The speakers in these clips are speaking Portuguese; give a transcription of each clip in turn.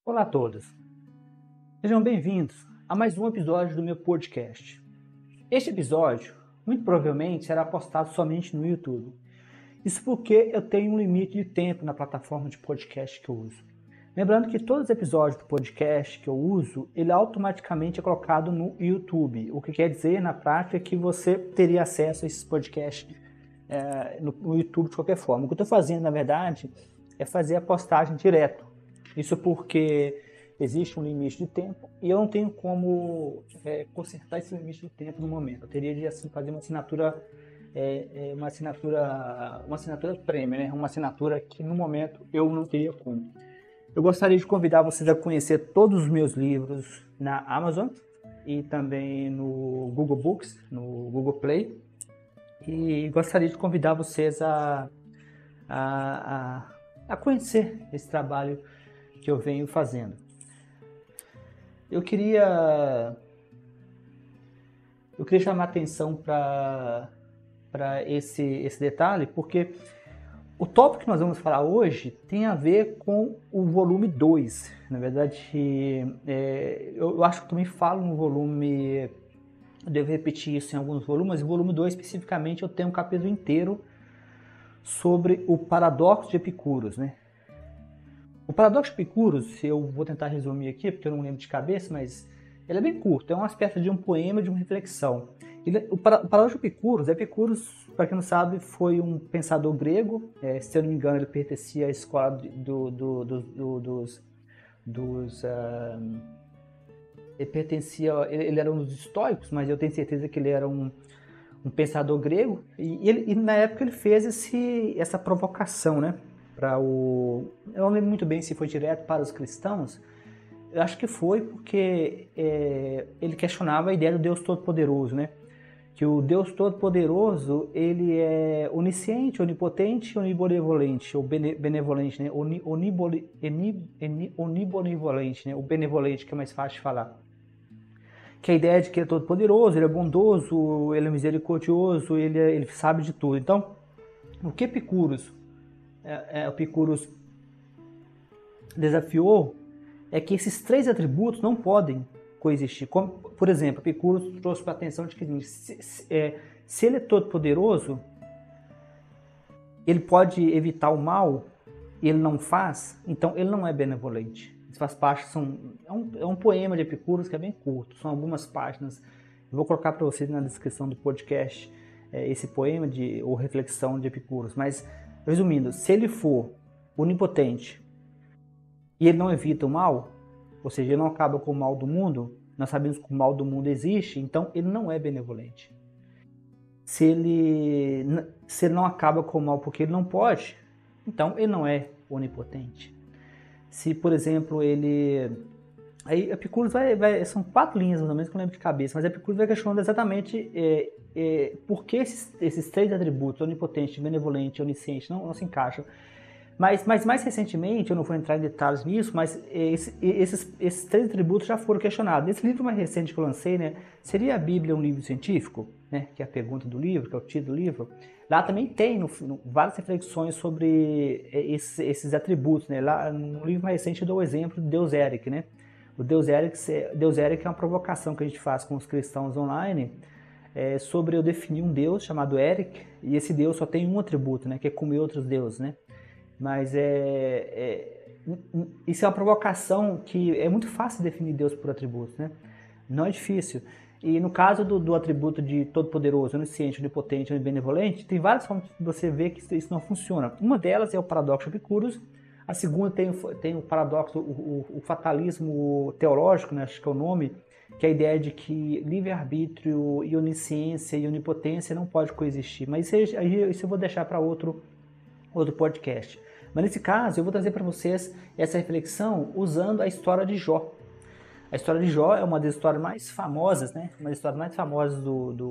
Olá a todos, sejam bem-vindos a mais um episódio do meu podcast. Este episódio, muito provavelmente, será postado somente no YouTube. Isso porque eu tenho um limite de tempo na plataforma de podcast que eu uso. Lembrando que todos os episódios do podcast que eu uso, ele automaticamente é colocado no YouTube, o que quer dizer, na prática, que você teria acesso a esses podcasts no YouTube de qualquer forma. O que eu estou fazendo, na verdade, é fazer a postagem direto. Isso porque existe um limite de tempo e eu não tenho como consertar esse limite de tempo no momento. Eu teria de assim, fazer uma assinatura premium, né? Uma assinatura que no momento eu não teria como. Eu gostaria de convidar vocês a conhecer todos os meus livros na Amazon e também no Google Books, no Google Play. E gostaria de convidar vocês a conhecer esse trabalho que eu venho fazendo. Eu queria chamar a atenção para esse detalhe, porque o tópico que nós vamos falar hoje tem a ver com o volume 2. Na verdade, eu acho que eu também falo no volume, eu devo repetir isso em alguns volumes, mas no volume 2 especificamente eu tenho um capítulo inteiro sobre o paradoxo de Epicúros, né? O paradoxo de Epicúros, eu vou tentar resumir aqui, porque eu não lembro de cabeça, mas ele é bem curto, é uma espécie de um poema, de uma reflexão. O paradoxo de Epicúros, para quem não sabe, foi um pensador grego, se eu não me engano ele pertencia à escola ele era um dos estoicos, mas eu tenho certeza que ele era um pensador grego, e na época ele fez essa provocação, né? Eu não lembro muito bem se foi direto para os cristãos. Eu acho que foi porque ele questionava a ideia do Deus Todo-Poderoso, né? Que o Deus Todo-Poderoso, ele é onisciente, onipotente e onibenevolente, ou benevolente, né? Onibenevolente, né? O benevolente, que é mais fácil de falar. Que a ideia de que ele é todo-poderoso, ele é bondoso, ele é misericordioso, ele sabe de tudo. Então, o que Epicúros desafiou é que esses três atributos não podem coexistir. Como, por exemplo, Epicúros trouxe para a atenção de que se ele é todo-poderoso, ele pode evitar o mal e ele não faz, então ele não é benevolente. Isso faz parte, é um poema de Epicúros que é bem curto, são algumas páginas. Eu vou colocar para vocês na descrição do podcast esse poema ou reflexão de Epicúros. Mas, resumindo, se ele for onipotente e ele não evita o mal, ou seja, ele não acaba com o mal do mundo, nós sabemos que o mal do mundo existe, então ele não é benevolente. Se ele não acaba com o mal porque ele não pode, então ele não é onipotente. Se, por exemplo, aí Epicúros são 4 linhas, mais ou menos, que eu lembro de cabeça, mas Epicúros vai questionando exatamente por que esses 3 atributos, onipotente, benevolente e onisciente, não se encaixam. Mas mais recentemente, eu não vou entrar em detalhes nisso, mas esses 3 atributos já foram questionados. Nesse livro mais recente que eu lancei, né, seria a Bíblia um livro científico? Né, que é a pergunta do livro, que é o título do livro. Lá também tem várias reflexões sobre esses atributos. Né? Lá no livro mais recente eu dou o exemplo do Deus Eric. Né? O Deus Eric é uma provocação que a gente faz com os cristãos online sobre eu definir um Deus chamado Eric, e esse Deus só tem um atributo, né, que é comer outros deuses. Né? Mas isso é uma provocação que é muito fácil definir Deus por atributos, né? Não é difícil. E no caso do atributo de todo-poderoso, onisciente, onipotente, onibenevolente, tem várias formas de você ver que isso não funciona. Uma delas é o paradoxo de Epicúros. A segunda tem o paradoxo, o fatalismo teológico, né, acho que é o nome, que é a ideia de que livre-arbítrio e onisciência e onipotência não pode coexistir. Mas isso eu vou deixar para outro podcast. Mas nesse caso, eu vou trazer para vocês essa reflexão usando a história de Jó. A história de Jó é uma das histórias mais famosas, né? Uma das histórias mais famosas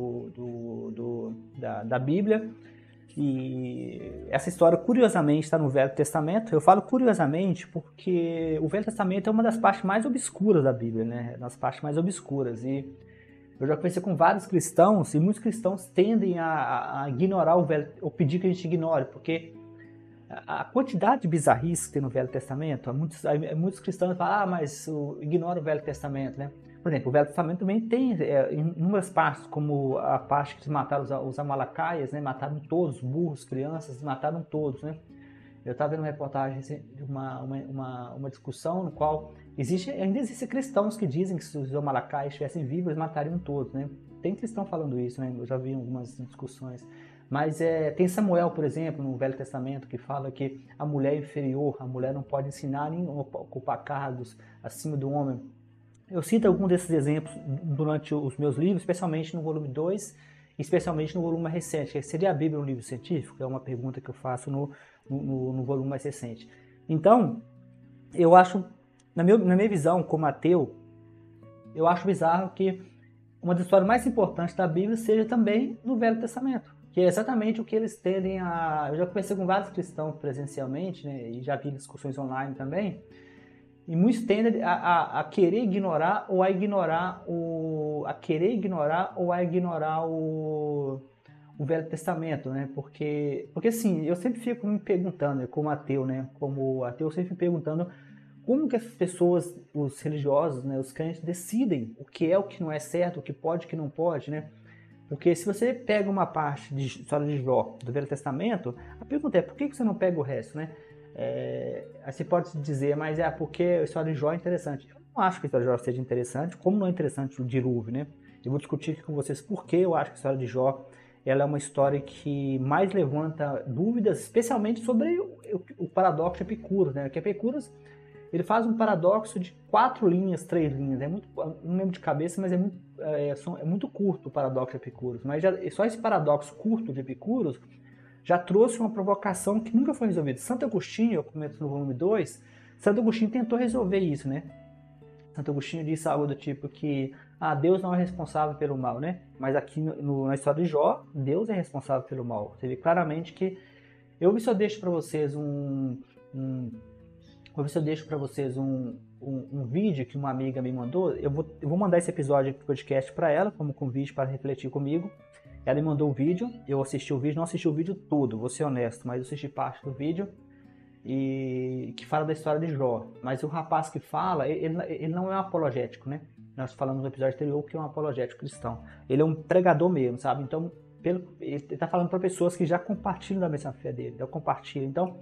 da Bíblia. E essa história, curiosamente, está no Velho Testamento. Eu falo curiosamente porque o Velho Testamento é uma das partes mais obscuras da Bíblia, né? Das partes mais obscuras. E eu já conversei com vários cristãos, e muitos cristãos tendem a ignorar o Velho, ou pedir que a gente ignore, porque a quantidade de bizarrices que tem no Velho Testamento, muitos cristãos falam, mas ignora o Velho Testamento, né? Por exemplo, o Velho Testamento também tem inúmeras partes, como a parte que eles mataram os Amalacaias, né? Mataram todos, burros, crianças, mataram todos, né? Eu estava vendo uma reportagem de uma discussão no qual ainda existem cristãos que dizem que se os Amalacaias estivessem vivos, eles matariam todos, né? Tem cristão falando isso, né? Eu já vi algumas discussões. Mas tem Samuel, por exemplo, no Velho Testamento, que fala que a mulher é inferior, a mulher não pode ensinar nem ocupar cargos acima do homem. Eu cito alguns desses exemplos durante os meus livros, especialmente no volume 2, especialmente no volume mais recente, que seria a Bíblia um livro científico? É uma pergunta que eu faço no volume mais recente. Então, eu acho, na minha visão como ateu, eu acho bizarro que uma das histórias mais importantes da Bíblia seja também no Velho Testamento, que é exatamente o que eles tendem a... Eu já conversei com vários cristãos presencialmente, né, e já vi discussões online também, e muitos tendem a querer ignorar ou a ignorar o Velho Testamento, né? Porque assim, eu sempre fico me perguntando, né, como ateu, eu sempre me perguntando como que as pessoas, os religiosos, né, os crentes decidem o que é, o que não é certo, o que pode, o que não pode, né? Porque se você pega uma parte de história de Jó do Velho Testamento, a pergunta é, por que você não pega o resto, né? Aí você pode dizer, mas porque a história de Jó é interessante. Eu não acho que a história de Jó seja interessante, como não é interessante o dilúvio, né? Eu vou discutir aqui com vocês por que eu acho que a história de Jó ela é uma história que mais levanta dúvidas, especialmente sobre o paradoxo de Epicuro, né? Que Epicuro, ele faz um paradoxo de 4 linhas, 3 linhas. Não lembro de cabeça, mas é muito curto o paradoxo de Epicuro. Mas só esse paradoxo curto de Epicuro já trouxe uma provocação que nunca foi resolvida. Santo Agostinho, eu comento no volume 2, Santo Agostinho tentou resolver isso, né? Santo Agostinho disse algo do tipo que Deus não é responsável pelo mal, né? Mas aqui na história de Jó, Deus é responsável pelo mal. Você vê claramente que eu só deixo para vocês um vídeo que uma amiga me mandou. Eu vou mandar esse episódio de podcast para ela, como convite para refletir comigo. Ela me mandou o vídeo, eu assisti o vídeo, não assisti o vídeo todo, vou ser honesto, mas eu assisti parte do vídeo e que fala da história de Jó. Mas o rapaz que fala, ele não é um apologético, né? Nós falamos no episódio anterior que é um apologético cristão. Ele é um pregador mesmo, sabe? Então, ele está falando para pessoas que já compartilham da mesma fé dele, eu compartilho. Então,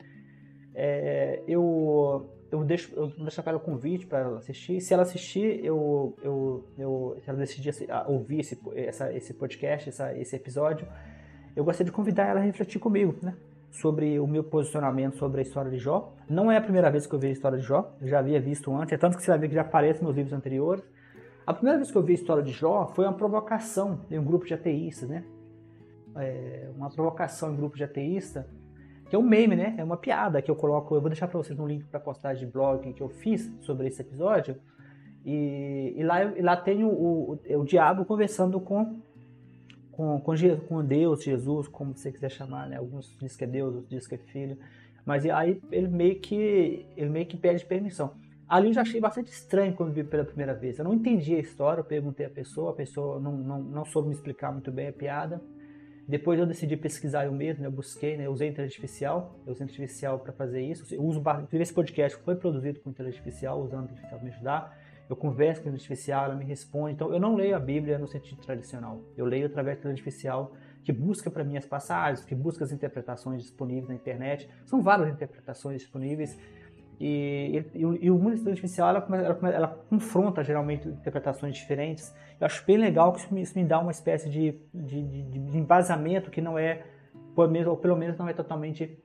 eu vou deixar para ela o convite para ela assistir. Se ela assistir, se ela decidir ouvir esse podcast, esse episódio, eu gostaria de convidar ela a refletir comigo, né? Sobre o meu posicionamento sobre a história de Jó. Não é a primeira vez que eu vejo a história de Jó, eu já havia visto antes, é tanto que você vai ver que já aparece nos livros anteriores. A primeira vez que eu vi a história de Jó foi uma provocação em um grupo de ateístas, né? Uma provocação em um grupo de ateístas, que é um meme, né? É uma piada que eu coloco. Eu vou deixar para vocês um link para a postagem de blog que eu fiz sobre esse episódio. E lá tem o diabo conversando com Deus, Jesus, como você quiser chamar, né? Alguns dizem que é Deus, outros dizem que é filho. Mas aí ele meio que pede permissão. Ali eu já achei bastante estranho quando vi pela primeira vez. Eu não entendi a história, eu perguntei à pessoa, a pessoa não soube me explicar muito bem a piada. Depois eu decidi pesquisar eu mesmo, né? Eu busquei, né? Eu usei inteligência artificial para fazer isso. Esse podcast foi produzido com inteligência artificial, usando a inteligência artificial para me ajudar. Eu converso com a inteligência artificial, ela me responde. Então eu não leio a Bíblia no sentido tradicional. Eu leio através da inteligência artificial, que busca para mim as passagens, que busca as interpretações disponíveis na internet. São várias interpretações disponíveis. E o mundo da inteligência artificial ela confronta geralmente interpretações diferentes. Eu acho bem legal que isso me dá uma espécie de embasamento que não é, ou pelo menos não é totalmente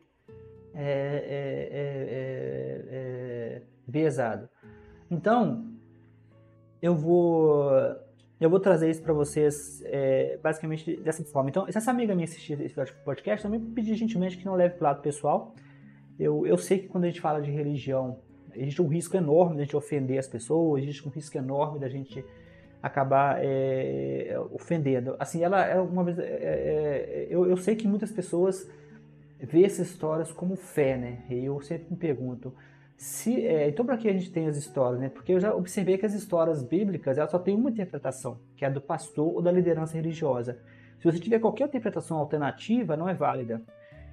viesado. Então, eu vou trazer isso para vocês basicamente dessa forma. Então, se essa amiga minha assistir esse podcast, também pedi gentilmente que não leve para o lado pessoal. Eu sei que quando a gente fala de religião, existe um risco enorme de a gente ofender as pessoas, existe um risco enorme da gente acabar ofendendo. Assim, eu sei que muitas pessoas veem essas histórias como fé, né? E eu sempre me pergunto, então para que a gente tem as histórias, né? Porque eu já observei que as histórias bíblicas, elas só têm uma interpretação, que é a do pastor ou da liderança religiosa. Se você tiver qualquer interpretação alternativa, não é válida.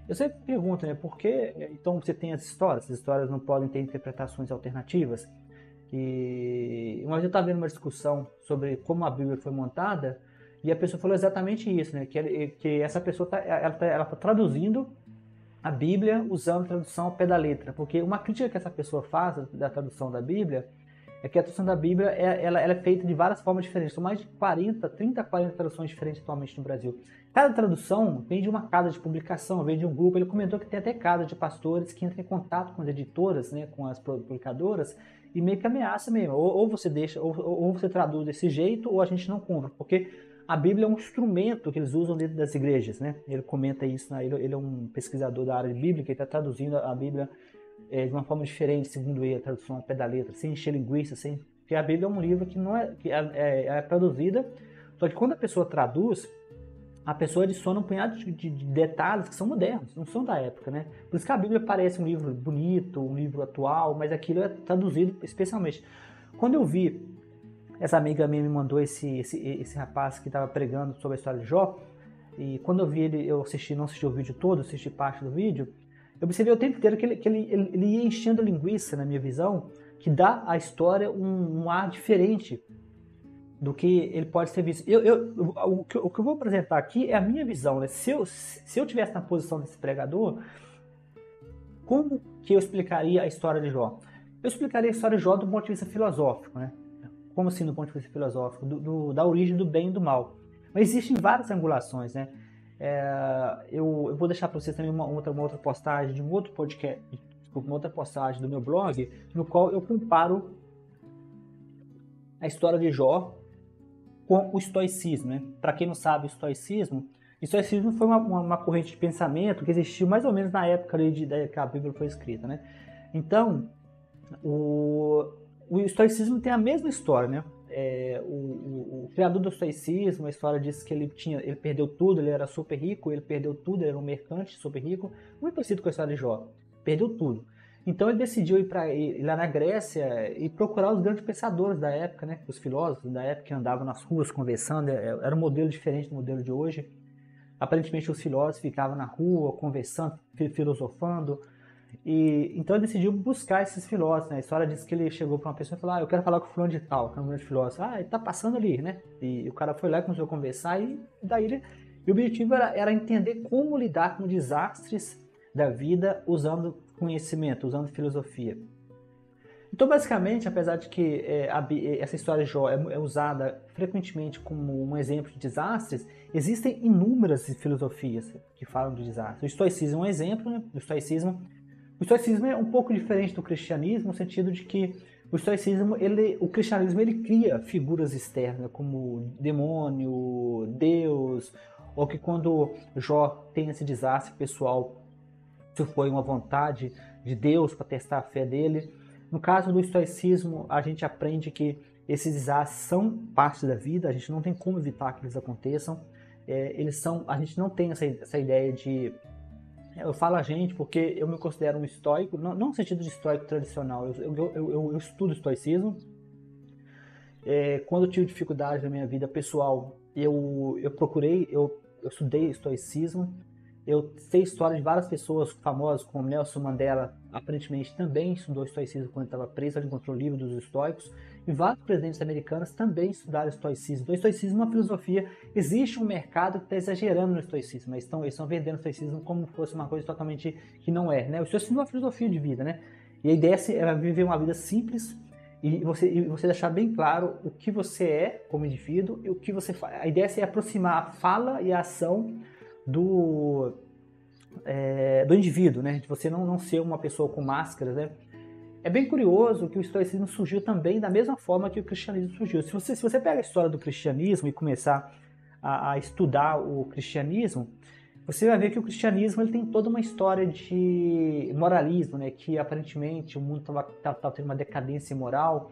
Eu sempre pergunto, né, por que então você tem as histórias não podem ter interpretações alternativas? E uma vez eu estava vendo uma discussão sobre como a Bíblia foi montada, e a pessoa falou exatamente isso, né, que essa pessoa ela tá traduzindo a Bíblia usando tradução ao pé da letra, porque uma crítica que essa pessoa faz da tradução da Bíblia é que a tradução da Bíblia ela é feita de várias formas diferentes. São mais de 40 traduções diferentes atualmente no Brasil. Cada tradução vem de uma casa de publicação, vem de um grupo. Ele comentou que tem até casa de pastores que entram em contato com as editoras, né, com as publicadoras, e meio que ameaça mesmo. Ou você deixa, ou você traduz desse jeito, ou a gente não compra. Porque a Bíblia é um instrumento que eles usam dentro das igrejas, né? Ele comenta isso, né? Ele é um pesquisador da área bíblica, ele está traduzindo a Bíblia de uma forma diferente, segundo ele, a tradução ao pé da letra, sem encher linguiça, sem... Porque a Bíblia é um livro que não é, é traduzida, só que quando a pessoa traduz, a pessoa adiciona um punhado de detalhes que são modernos, não são da época, né? Por isso que a Bíblia parece um livro bonito, um livro atual, mas aquilo é traduzido especialmente. Quando eu vi, essa amiga minha me mandou esse rapaz que estava pregando sobre a história de Jó, e quando eu vi ele, eu não assisti o vídeo todo, assisti parte do vídeo, eu observei o tempo inteiro que ele ia enchendo a linguiça, na minha visão, que dá à história um ar diferente do que ele pode ser visto. O que eu vou apresentar aqui é a minha visão, né? Se eu tivesse na posição desse pregador, como que eu explicaria a história de Jó? Eu explicaria a história de Jó do ponto de vista filosófico, né? Como assim do ponto de vista filosófico? Da origem do bem e do mal. Mas existem várias angulações, né? Eu vou deixar para vocês também uma outra postagem de um outro podcast, uma outra postagem do meu blog, no qual eu comparo a história de Jó com o estoicismo, né? Para quem não sabe, o estoicismo foi uma corrente de pensamento que existiu mais ou menos na época que a Bíblia foi escrita, né? Então, o estoicismo tem a mesma história, né? O criador do estoicismo, a história diz que ele perdeu tudo, ele era super rico, ele perdeu tudo, ele era um mercante super rico, muito parecido com a história de Jó, perdeu tudo. Então ele decidiu ir lá na Grécia e procurar os grandes pensadores da época, né? Os filósofos da época que andavam nas ruas conversando, era um modelo diferente do modelo de hoje. Aparentemente os filósofos ficavam na rua conversando, filosofando. Então ele decidiu buscar esses filósofos, né? A história diz que ele chegou para uma pessoa e falou: eu quero falar com o fulano de tal, que é um grande filósofo. Ele tá passando ali, né? E o cara foi lá e começou a conversar, e daí o objetivo era entender como lidar com desastres da vida usando conhecimento, usando filosofia. Então, basicamente, apesar de que essa história de Jó é usada frequentemente como um exemplo de desastres, existem inúmeras filosofias que falam de desastres. O estoicismo é um exemplo, né? O estoicismo é um pouco diferente do cristianismo, no sentido de que o cristianismo ele cria figuras externas, como demônio, Deus, ou que quando Jó tem esse desastre pessoal, isso foi uma vontade de Deus para testar a fé dele. No caso do estoicismo, a gente aprende que esses desastres são parte da vida, a gente não tem como evitar que eles aconteçam. A gente não tem essa ideia de... Eu falo a gente porque eu me considero um estoico, não no sentido de estoico tradicional, eu estudo estoicismo. Quando eu tive dificuldade na minha vida pessoal, eu estudei estoicismo. Eu sei história de várias pessoas famosas, como Nelson Mandela, aparentemente também estudou estoicismo quando estava preso, ele encontrou o livro dos estoicos, e vários presidentes americanos também estudaram estoicismo. Então, o estoicismo é uma filosofia, existe um mercado que está exagerando no estoicismo, mas eles estão vendendo o estoicismo como se fosse uma coisa totalmente que não é, né? O estoicismo é uma filosofia de vida, né? E a ideia é viver uma vida simples e você deixar bem claro o que você é como indivíduo e o que você faz. A ideia é aproximar a fala e a ação do indivíduo, né? De você não ser uma pessoa com máscaras, né? É bem curioso que o estoicismo surgiu também da mesma forma que o cristianismo surgiu. Se você pega a história do cristianismo e começar a estudar o cristianismo, você vai ver que o cristianismo ele tem toda uma história de moralismo, né? Que aparentemente o mundo estava tendo uma decadência moral.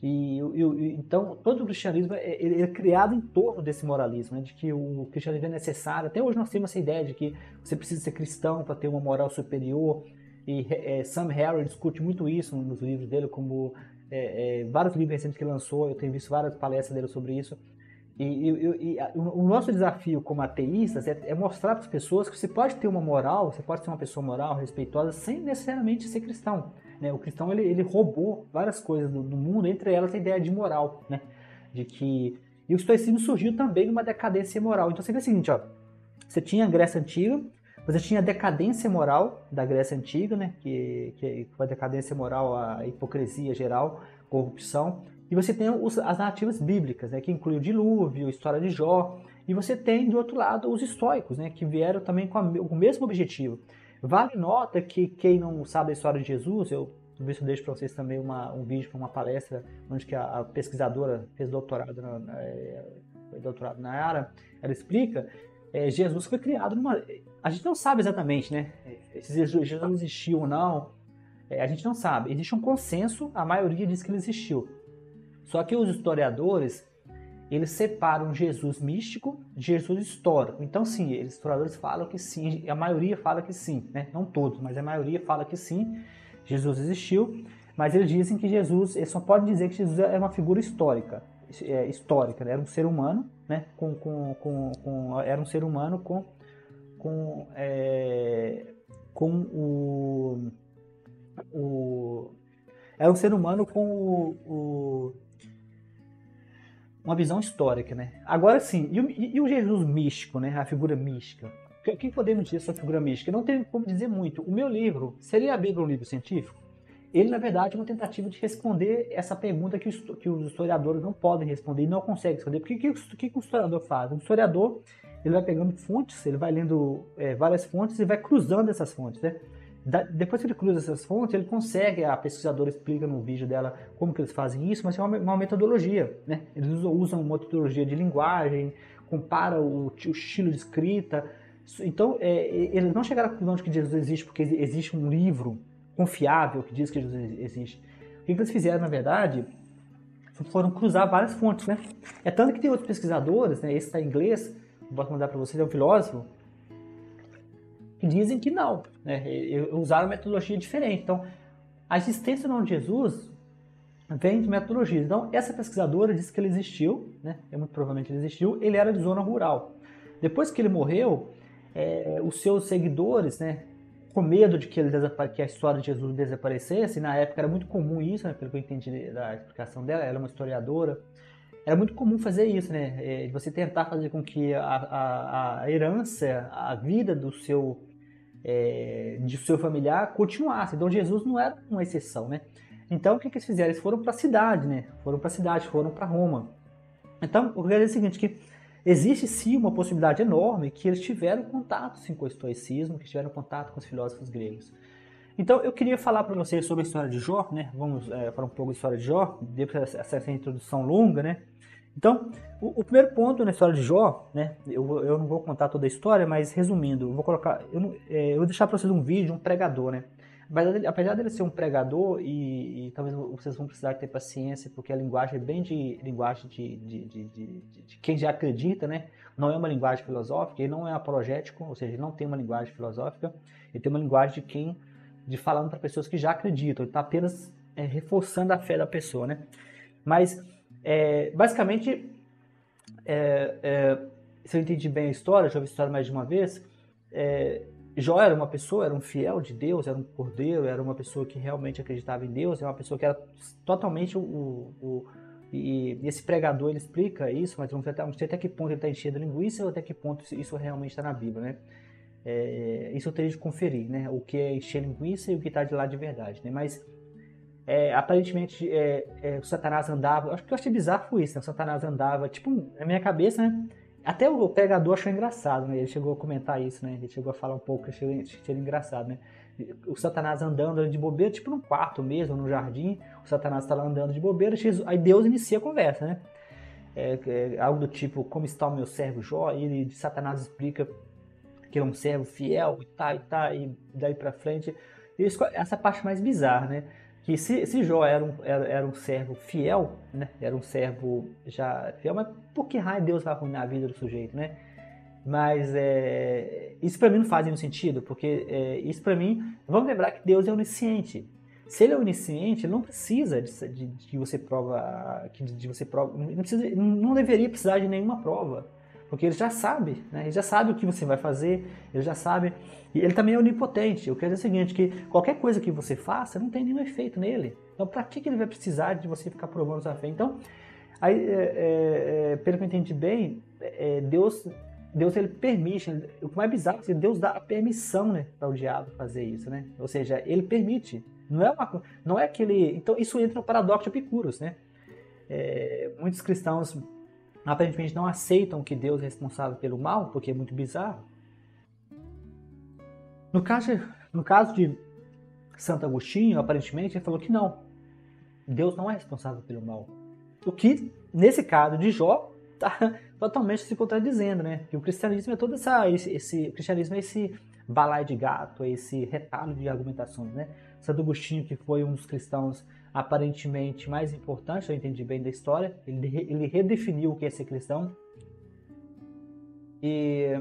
Então, todo o cristianismo ele é criado em torno desse moralismo, né, de que o cristianismo é necessário. Até hoje nós temos essa ideia de que você precisa ser cristão para ter uma moral superior. E Sam Harris discute muito isso nos livros dele, como vários livros recentes que ele lançou. Eu tenho visto várias palestras dele sobre isso. O nosso desafio como ateístas é mostrar para as pessoas que você pode ter uma moral, você pode ser uma pessoa moral, respeitosa, sem necessariamente ser cristão. Né? O cristão ele roubou várias coisas do mundo, entre elas a ideia de moral. Né? E o estoicismo surgiu também numa decadência moral. Então você vê o seguinte, ó, você tinha a Grécia Antiga, você tinha a decadência moral da Grécia Antiga, né? que foi a decadência moral, a hipocrisia geral, corrupção. E você tem as narrativas bíblicas, né, que inclui o dilúvio, a história de Jó. E você tem, de outro lado, os estoicos, né, que vieram também com o mesmo objetivo. Vale nota que quem não sabe a história de Jesus, eu deixo para vocês também um vídeo para uma palestra, onde que a pesquisadora fez doutorado na área, ela explica, Jesus foi criado numa... A gente não sabe exatamente, né, se Jesus existiu ou não, a gente não sabe. Existe um consenso, a maioria diz que ele existiu. Só que os historiadores, eles separam Jesus místico de Jesus histórico. Então, sim, os historiadores falam que sim, a maioria fala que sim, né? Não todos, mas a maioria fala que sim, Jesus existiu, mas eles dizem que Jesus, eles só podem dizer que Jesus é uma figura histórica, né? Era um ser humano, né? Era um ser humano era um ser humano com uma visão histórica, né? Agora sim, e o Jesus místico, né? A figura mística. O que podemos dizer sobre a figura mística? Não tem como dizer muito. O meu livro, seria a Bíblia um livro científico? Ele, na verdade, é uma tentativa de responder essa pergunta que os historiadores não podem responder e não conseguem responder. Porque o que o historiador faz? O historiador, ele vai pegando fontes, ele vai lendo várias fontes e vai cruzando essas fontes, né? Depois que ele cruza essas fontes, ele consegue, a pesquisadora explica no vídeo dela como que eles fazem isso, mas é uma metodologia, né? Eles usam uma metodologia de linguagem, compara o estilo de escrita. Então, eles não chegaram à conclusão de que Jesus existe porque existe um livro confiável que diz que Jesus existe. O que eles fizeram, na verdade, foram cruzar várias fontes, né? É tanto que tem outros pesquisadores, né? Esse está em inglês, posso mandar para vocês, é um filósofo, que dizem que não, né? Usaram metodologia diferente. Então, a existência do nome de Jesus vem de metodologias. Então, essa pesquisadora disse que ele existiu, né? Muito provavelmente ele existiu, ele era de zona rural. Depois que ele morreu, os seus seguidores, né, com medo de que a história de Jesus desaparecesse, na época era muito comum isso, né, pelo que eu entendi da explicação dela, ela é uma historiadora, era muito comum fazer isso, né, você tentar fazer com que a herança, a vida do seu familiar continuasse. Então Jesus não era uma exceção, né? Então o que eles fizeram? Eles foram para a cidade, né? Foram para Roma. Então o que é o seguinte, que existe sim uma possibilidade enorme que eles tiveram contato sim, com o estoicismo, que tiveram contato com os filósofos gregos. Então eu queria falar para vocês sobre a história de Jó, né? Vamos falar um pouco da história de Jó, depois dessa introdução longa, né? Então, o primeiro ponto na história de Jó, né? Eu não vou contar toda a história, mas resumindo, eu vou deixar para vocês um vídeo de um pregador, né? Apesar dele ser um pregador, e talvez vocês vão precisar ter paciência, porque a linguagem é bem de quem já acredita, né? Não é uma linguagem filosófica, ele não é apologético, ou seja, ele não tem uma linguagem filosófica, ele tem uma linguagem de falando para pessoas que já acreditam, ele está apenas reforçando a fé da pessoa, né? Mas, basicamente, se eu entendi bem a história, já ouvi a história mais de uma vez, Jó era uma pessoa, era um fiel de Deus, era um cordeiro, era uma pessoa que realmente acreditava em Deus, era uma pessoa que era totalmente e esse pregador, ele explica isso, mas não sei até que ponto ele está enchendo linguiça ou até que ponto isso realmente está na Bíblia, né? Isso eu teria de conferir, né? O que é encher linguiça e o que está de lá de verdade, né? Mas aparentemente o Satanás andava, acho que eu achei bizarro isso, né? O Satanás andava, tipo, na minha cabeça, né? Até o pregador achou engraçado, né? Ele chegou a comentar isso, né? Ele chegou a falar um pouco, achei engraçado, né? O Satanás andando de bobeira, tipo num quarto mesmo, num jardim, o Satanás está lá andando de bobeira, aí Deus inicia a conversa, né? Algo do tipo, como está o meu servo Jó? E Satanás explica que ele é um servo fiel, e daí pra frente. Essa parte mais bizarra, né? Que se Jó era um servo fiel, né? Era um servo já fiel, mas por que raio Deus vai arruinar a vida do sujeito, né? Mas isso para mim não faz nenhum sentido, porque isso para mim, vamos lembrar que Deus é onisciente. Se ele é onisciente, ele não precisa de você prova, não precisa, não deveria precisar de nenhuma prova, porque ele já sabe, né? Ele já sabe o que você vai fazer, ele já sabe, e ele também é onipotente. Eu quero dizer o seguinte, que qualquer coisa que você faça não tem nenhum efeito nele. Então, para que ele vai precisar de você ficar provando sua fé? Então, aí, pelo que eu entendi bem, Deus ele permite, o que mais bizarro é que Deus dá a permissão, né, para o diabo fazer isso, né? Ou seja, ele permite. Não é aquele. Então isso entra no paradoxo de Epicúros, né? Muitos cristãos aparentemente não aceitam que Deus é responsável pelo mal, porque é muito bizarro. No caso de Santo Agostinho, aparentemente ele falou que não, Deus não é responsável pelo mal. O que, nesse caso de Jó, está totalmente se contradizendo, né? Que o cristianismo é todo o cristianismo é esse balaio de gato, é esse retalho de argumentações, né? Santo Agostinho, que foi um dos cristãos aparentemente mais importantes, eu entendi bem da história, ele redefiniu o que é ser cristão. E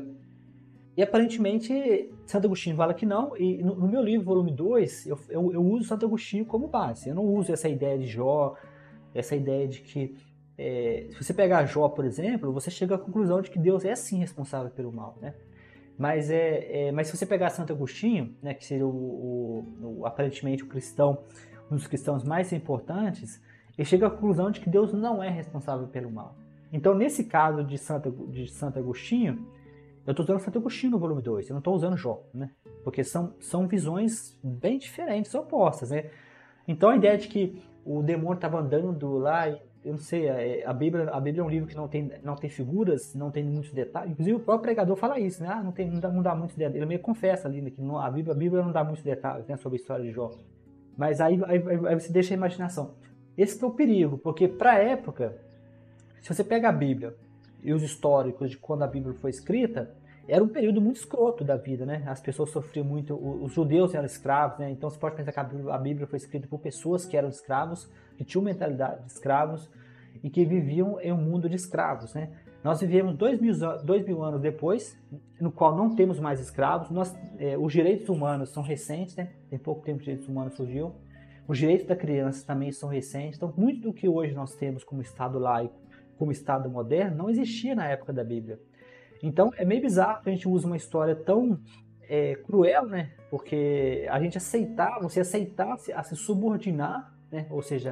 aparentemente Santo Agostinho fala que não, e no meu livro, volume 2, eu uso Santo Agostinho como base. Eu não uso essa ideia de Jó, essa ideia de que se você pegar Jó, por exemplo, você chega à conclusão de que Deus é sim responsável pelo mal, né? Mas se você pegar Santo Agostinho, né, que seria aparentemente um dos cristãos mais importantes, ele chega à conclusão de que Deus não é responsável pelo mal. Então, nesse caso de Santo Agostinho, eu estou usando Santo Agostinho no volume 2, eu não estou usando Jó, né? Porque são visões bem diferentes, opostas, né? Então, a ideia de que o demônio estava andando lá, eu não sei, a Bíblia é um livro que não tem figuras, não tem muitos detalhes. Inclusive o próprio pregador fala isso, né? Não dá muitos detalhes. Ele meio confessa ali, né, que a Bíblia não dá muitos detalhes, né, sobre a história de Jó. Mas aí você deixa a imaginação. Esse é o perigo, porque para a época, se você pega a Bíblia e os históricos de quando a Bíblia foi escrita, era um período muito escroto da vida, né? As pessoas sofriam muito, os judeus eram escravos, né? Então você pode pensar que a Bíblia foi escrita por pessoas que eram escravos, que tinham mentalidade de escravos e que viviam em um mundo de escravos, né? Nós vivemos 2000 anos depois, no qual não temos mais escravos. Os direitos humanos são recentes, né? Tem pouco tempo que os direitos humanos surgiu. Os direitos da criança também são recentes. Então, muito do que hoje nós temos como Estado laico, como Estado moderno, não existia na época da Bíblia. Então, é meio bizarro que a gente use uma história tão cruel, né? Porque você aceitasse a se subordinar, né? Ou seja,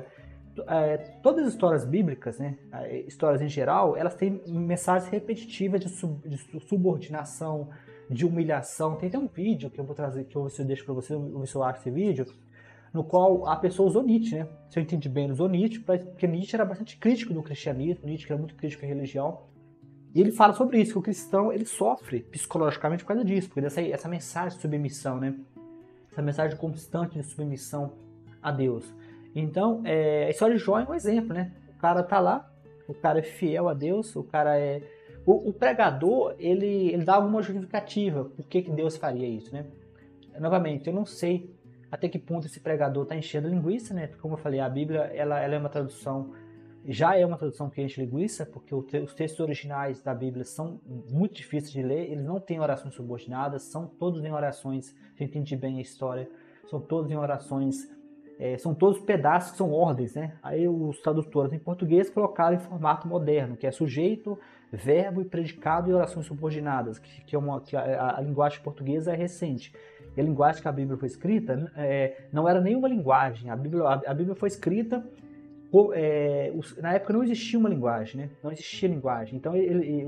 todas as histórias bíblicas, né? Histórias em geral, elas têm mensagens repetitivas de subordinação, de humilhação. Tem até um vídeo que eu vou trazer, que eu deixo para você, vou ver se eu acho esse vídeo, no qual a pessoa usou Nietzsche, né? Se eu entendi bem, usou Nietzsche, porque Nietzsche era bastante crítico do cristianismo, Nietzsche era muito crítico à religião. E ele fala sobre isso, que o cristão ele sofre psicologicamente por causa disso, porque essa mensagem de submissão, né? Essa mensagem constante de submissão a Deus. Então, a história de Jó é um exemplo, né? O cara tá lá, o cara é fiel a Deus, o cara é... O pregador, ele dá alguma justificativa por que Deus faria isso, né? Novamente, eu não sei até que ponto esse pregador está enchendo linguiça, né? Como eu falei, a Bíblia ela é uma tradução... Já é uma tradução que enche linguiça, porque os textos originais da Bíblia são muito difíceis de ler, eles não têm orações subordinadas, são todos em orações, se eu entendi bem a história, são todos em orações, são todos pedaços que são ordens, né? Aí os tradutores em português colocaram em formato moderno, que é sujeito, verbo e predicado e orações subordinadas, que a linguagem portuguesa é recente. E a linguagem que a Bíblia foi escrita não era nenhuma linguagem, a Bíblia foi escrita... na época não existia uma linguagem, né? Não existia linguagem. Então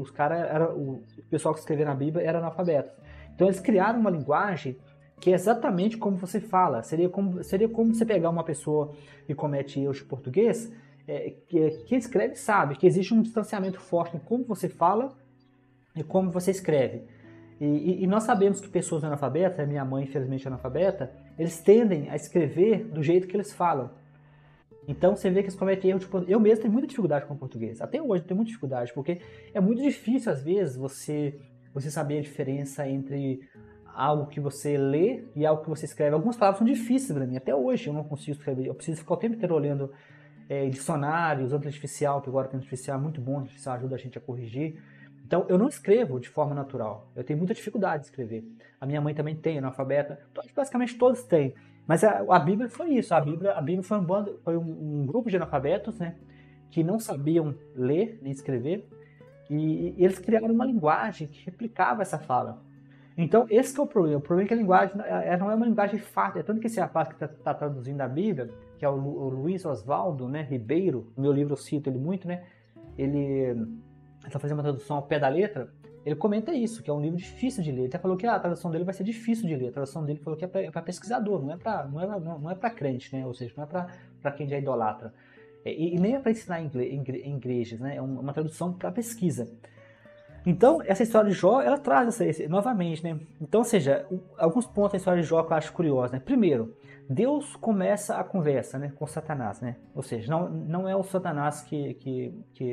o pessoal que escrevia na Bíblia era analfabeto. Então eles criaram uma linguagem que é exatamente como você fala. Seria como você pegar uma pessoa que comete erros de português, que escreve sabe que existe um distanciamento forte em como você fala e como você escreve. E nós sabemos que pessoas analfabetas, a minha mãe infelizmente é analfabeta, eles tendem a escrever do jeito que eles falam. Então você vê que eles cometem erros. Eu mesmo tenho muita dificuldade com o português. Até hoje eu tenho muita dificuldade, porque é muito difícil, às vezes, você saber a diferença entre algo que você lê e algo que você escreve. Algumas palavras são difíceis para mim. Até hoje eu não consigo escrever. Eu preciso ficar o tempo inteiro olhando dicionários, usando artificial, que agora tem artificial muito bom, artificial ajuda a gente a corrigir. Então eu não escrevo de forma natural. Eu tenho muita dificuldade de escrever. A minha mãe também tem, analfabeta. Basicamente todos têm. Mas a Bíblia foi isso. A Bíblia foi um grupo de analfabetos, né, que não sabiam ler nem escrever, e eles criaram uma linguagem que replicava essa fala. Então, esse que é o problema. O problema é que a linguagem não é uma linguagem fácil. É tanto que esse rapaz que está traduzindo a Bíblia, que é o Luiz Oswaldo, né, Ribeiro, no meu livro eu cito ele muito, né? Ele está fazendo uma tradução ao pé da letra. Ele comenta isso, que é um livro difícil de ler. Ele até falou que a tradução dele vai ser difícil de ler. A tradução dele falou que é para pesquisador, não é para crente, né? Ou seja, não é para quem já idolatra. E nem é para ensinar em igrejas, né? É uma tradução para pesquisa. Então, essa história de Jó, ela traz novamente, né? Então, ou seja, alguns pontos da história de Jó que eu acho curiosos, né? Primeiro, Deus começa a conversa, né, com Satanás, né? Ou seja, não é o Satanás que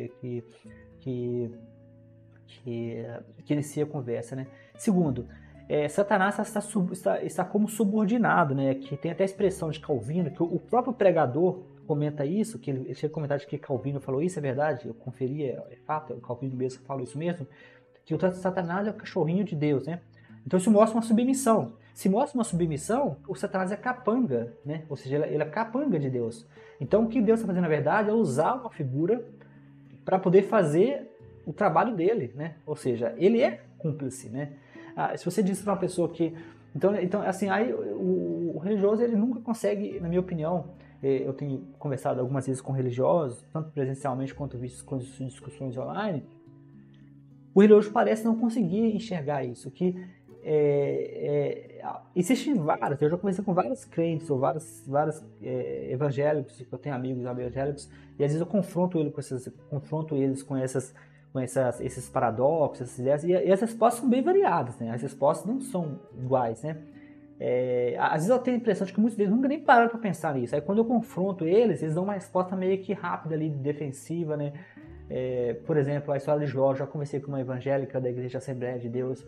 inicia a conversa, né? Segundo, Satanás está como subordinado, né? Que tem até a expressão de Calvino, que o próprio pregador comenta isso, que ele chega a comentar de que Calvino falou isso, é verdade, eu conferi, é fato, o Calvino mesmo falou isso mesmo, que o Satanás é o cachorrinho de Deus, né? Então isso mostra uma submissão. Se mostra uma submissão, o Satanás é capanga, né? Ou seja, ele é capanga de Deus. Então o que Deus está fazendo na verdade é usar uma figura para poder fazer o trabalho dele, né? Ou seja, ele é cúmplice, né? Se você diz para uma pessoa que... Então assim, aí o religioso ele nunca consegue, na minha opinião, eu tenho conversado algumas vezes com religiosos, tanto presencialmente quanto visto com discussões online, o religioso parece não conseguir enxergar isso, que existem vários, eu já conversei com vários crentes ou vários evangélicos, eu tenho amigos evangélicos, e às vezes eu confronto eles com esses paradoxos, essas ideias, e as respostas são bem variadas, né? As respostas não são iguais, né? Às vezes eu tenho a impressão de que muitos deles nunca nem pararam para pensar nisso. Aí quando eu confronto eles dão uma resposta meio que rápida ali, defensiva, né? Por exemplo, a história de Jó, já conversei com uma evangélica da Igreja Assembleia de Deus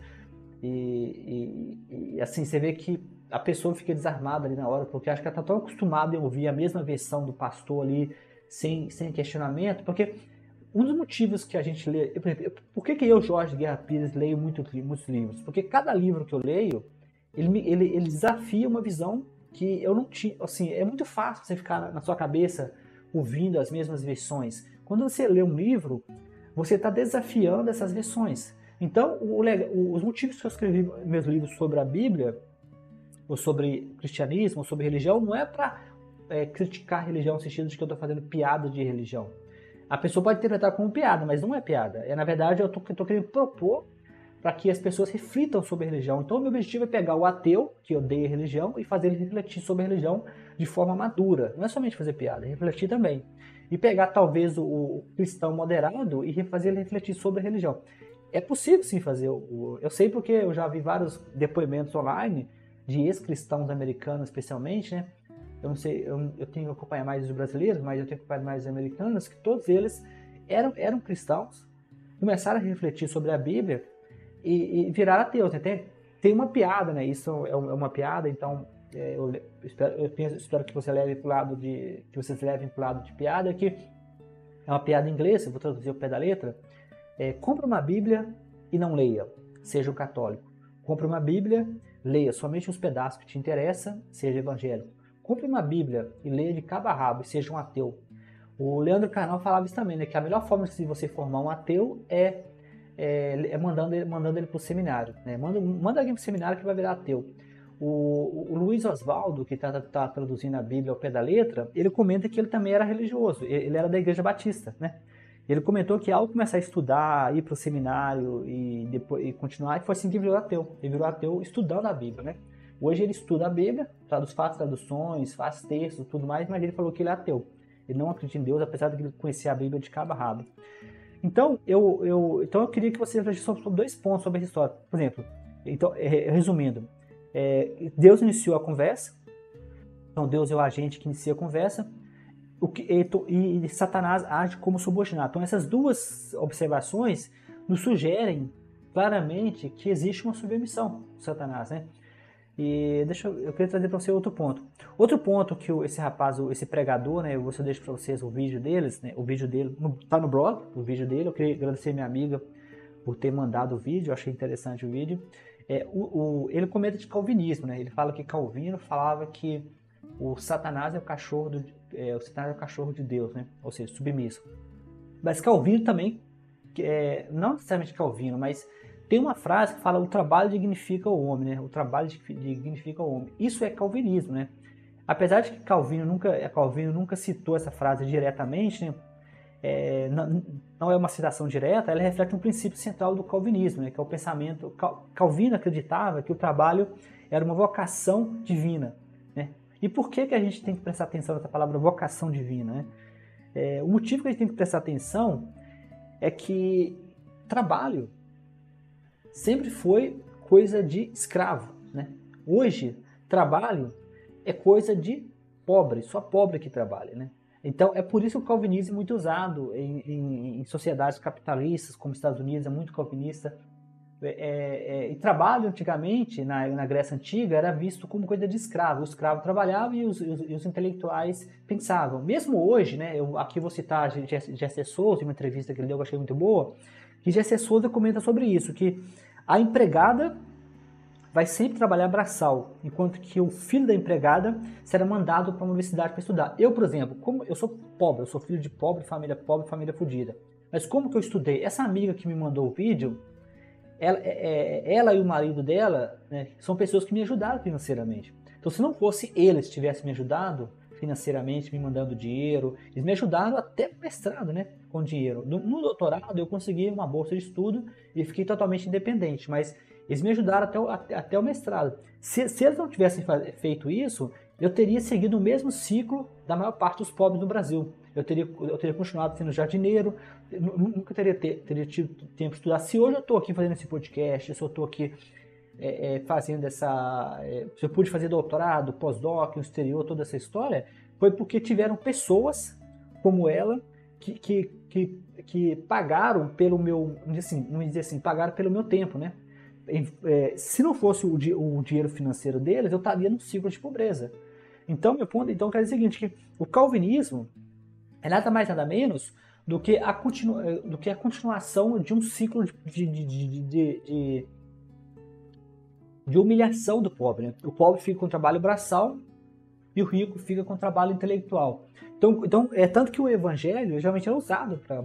e assim, você vê que a pessoa fica desarmada ali na hora, porque acho que ela está tão acostumada a ouvir a mesma versão do pastor ali, sem questionamento, porque um dos motivos que a gente lê... Por que eu, Jorge Guerra Pires, leio muitos livros? Porque cada livro que eu leio, ele desafia uma visão que eu não tinha. Assim, é muito fácil você ficar na sua cabeça ouvindo as mesmas versões. Quando você lê um livro, você está desafiando essas versões. Então, os motivos que eu escrevi meus livros sobre a Bíblia, ou sobre cristianismo, ou sobre religião, não é para criticar a religião no sentido de que eu estou fazendo piada de religião. A pessoa pode interpretar como piada, mas não é piada. Na verdade, eu estou querendo propor para que as pessoas reflitam sobre a religião. Então, o meu objetivo é pegar o ateu, que odeia a religião, e fazer ele refletir sobre a religião de forma madura. Não é somente fazer piada, é refletir também. E pegar, talvez, o cristão moderado e fazer ele refletir sobre a religião. É possível, sim, fazer. Eu sei porque eu já vi vários depoimentos online de ex-cristãos americanos, especialmente, né? Eu não sei, eu tenho que acompanhar mais os brasileiros, mas eu tenho que acompanhar mais os americanos, que todos eles eram cristãos, começaram a refletir sobre a Bíblia e viraram ateus. Tem uma piada, né? Isso é uma piada, então eu espero que vocês levem para o lado de piada, que é uma piada em inglês, eu vou traduzir o pé da letra. Compre uma Bíblia e não leia, seja um católico. Compre uma Bíblia, leia somente os pedaços que te interessam, seja evangélico. Compre uma Bíblia e leia de cabo a rabo e seja um ateu. O Leandro Carnal falava isso também, né? Que a melhor forma de você formar um ateu é mandando ele para o seminário. Né? Manda alguém para o seminário que vai virar ateu. O Luiz Oswaldo, que está traduzindo a Bíblia ao pé da letra, ele comenta que ele também era religioso. Ele era da Igreja Batista, né? Ele comentou que ao começar a estudar, ir para o seminário e continuar, foi assim que virou ateu. Ele virou ateu estudando a Bíblia, né? Hoje ele estuda a Bíblia, faz traduções, faz textos e tudo mais, mas ele falou que ele é ateu. Ele não acredita em Deus, apesar de ele conhecer a Bíblia de cabo a rabo. Então, eu queria que você refletisse sobre 2 pontos sobre essa história. Por exemplo, resumindo, Deus iniciou a conversa, então Deus é o agente que inicia a conversa, e Satanás age como subordinado. Então, essas 2 observações nos sugerem claramente que existe uma submissão de Satanás, né? E eu queria trazer para você outro ponto. Outro ponto que esse rapaz, esse pregador, né, eu deixo para vocês o vídeo deles, né, o vídeo dele está no blog, o vídeo dele. Eu queria agradecer minha amiga por ter mandado o vídeo, eu achei interessante o vídeo. Ele comenta de calvinismo, né? Ele fala que Calvino falava que o Satanás é o cachorro de Deus, né? Ou seja, submisso. Mas Calvino também, não necessariamente Calvino, mas tem uma frase que fala: o trabalho dignifica o homem, né? O trabalho dignifica o homem. Isso é calvinismo, né? Apesar de que Calvino nunca citou essa frase diretamente, né? Não é uma citação direta, ela reflete um princípio central do calvinismo, né? Que é o pensamento. Calvino acreditava que o trabalho era uma vocação divina, né? E por que a gente tem que prestar atenção nessa palavra vocação divina, né? O motivo que a gente tem que prestar atenção é que trabalho sempre foi coisa de escravo, né? Hoje, trabalho é coisa de pobre, só pobre que trabalha, né? Então, é por isso que o calvinismo é muito usado em sociedades capitalistas, como os Estados Unidos, é muito calvinista. E trabalho, antigamente, na Grécia Antiga, era visto como coisa de escravo. O escravo trabalhava e os intelectuais pensavam. Mesmo hoje, né, eu aqui vou citar G.C. Souza, em uma entrevista que ele deu, que eu achei muito boa, que G.C. Souza comenta sobre isso, que a empregada vai sempre trabalhar braçal, enquanto que o filho da empregada será mandado para uma universidade para estudar. Eu, por exemplo, como eu sou pobre, eu sou filho de pobre, família fodida. Mas como que eu estudei? Essa amiga que me mandou o vídeo, ela e o marido dela, né, são pessoas que me ajudaram financeiramente. Então, se não fosse eles que tivessem me ajudado financeiramente, me mandando dinheiro, eles me ajudaram até o mestrado, né, com dinheiro. No doutorado, eu consegui uma bolsa de estudo e fiquei totalmente independente, mas eles me ajudaram até o mestrado. Se eles não tivessem feito isso, eu teria seguido o mesmo ciclo da maior parte dos pobres do Brasil. Eu teria continuado sendo jardineiro, nunca teria tido tempo de estudar. Se hoje eu estou aqui fazendo esse podcast, se eu estou aqui fazendo se eu pude fazer doutorado, pós-doc, no exterior, toda essa história, foi porque tiveram pessoas como ela que pagaram pelo meu, vamos dizer assim, pagaram pelo meu tempo, né? Se não fosse o dinheiro financeiro deles, eu estaria num ciclo de pobreza. Então, meu ponto, quer dizer o seguinte, que o calvinismo é nada mais nada menos do que a continuação de um ciclo de humilhação do pobre, né? O pobre fica com o trabalho braçal e o rico fica com o trabalho intelectual. Então é tanto que o evangelho geralmente é usado para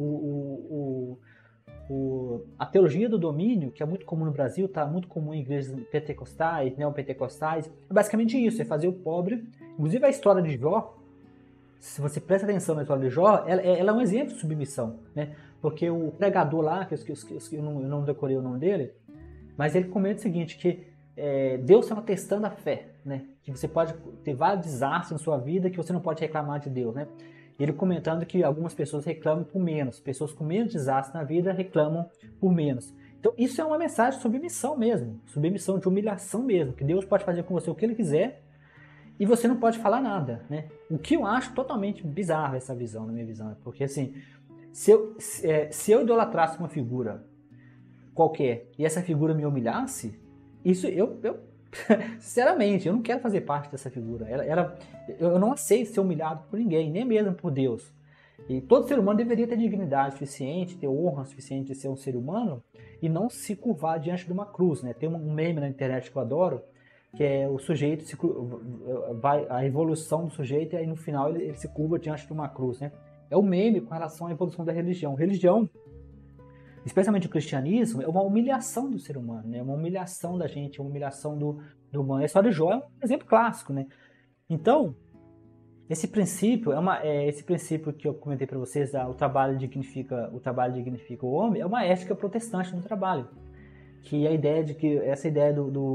a teologia do domínio, que é muito comum no Brasil, está muito comum em igrejas pentecostais, neopentecostais. É basicamente isso, é fazer o pobre. Inclusive a história de Jó, se você presta atenção na história de Jó, ela é um exemplo de submissão, né? Porque o pregador lá, que eu não decorei o nome dele, mas ele comenta o seguinte, que Deus estava testando a fé, né? Que você pode ter vários desastres na sua vida que você não pode reclamar de Deus, né? Ele comentando que algumas pessoas reclamam por menos, pessoas com menos desastre na vida reclamam por menos. Então isso é uma mensagem de submissão mesmo, submissão, de humilhação mesmo, que Deus pode fazer com você o que Ele quiser e você não pode falar nada, né? O que eu acho totalmente bizarro essa visão, na minha visão, porque assim, se eu idolatrasse uma figura qualquer e essa figura me humilhasse, isso eu sinceramente, eu não quero fazer parte dessa figura. Eu não aceito ser humilhado por ninguém, nem mesmo por Deus. E todo ser humano deveria ter dignidade suficiente, ter honra suficiente de ser um ser humano e não se curvar diante de uma cruz, né? Tem um meme na internet que eu adoro, que é o sujeito, a evolução do sujeito e aí no final ele se curva diante de uma cruz, né? É o meme com relação à evolução da religião. Religião, especialmente o cristianismo, é uma humilhação do ser humano, né? Uma humilhação da gente, uma humilhação do humano. A história de Jó é um exemplo clássico, né? Então, esse princípio esse princípio que eu comentei para vocês, o trabalho dignifica o homem, é uma ética protestante do trabalho, que a ideia de que essa ideia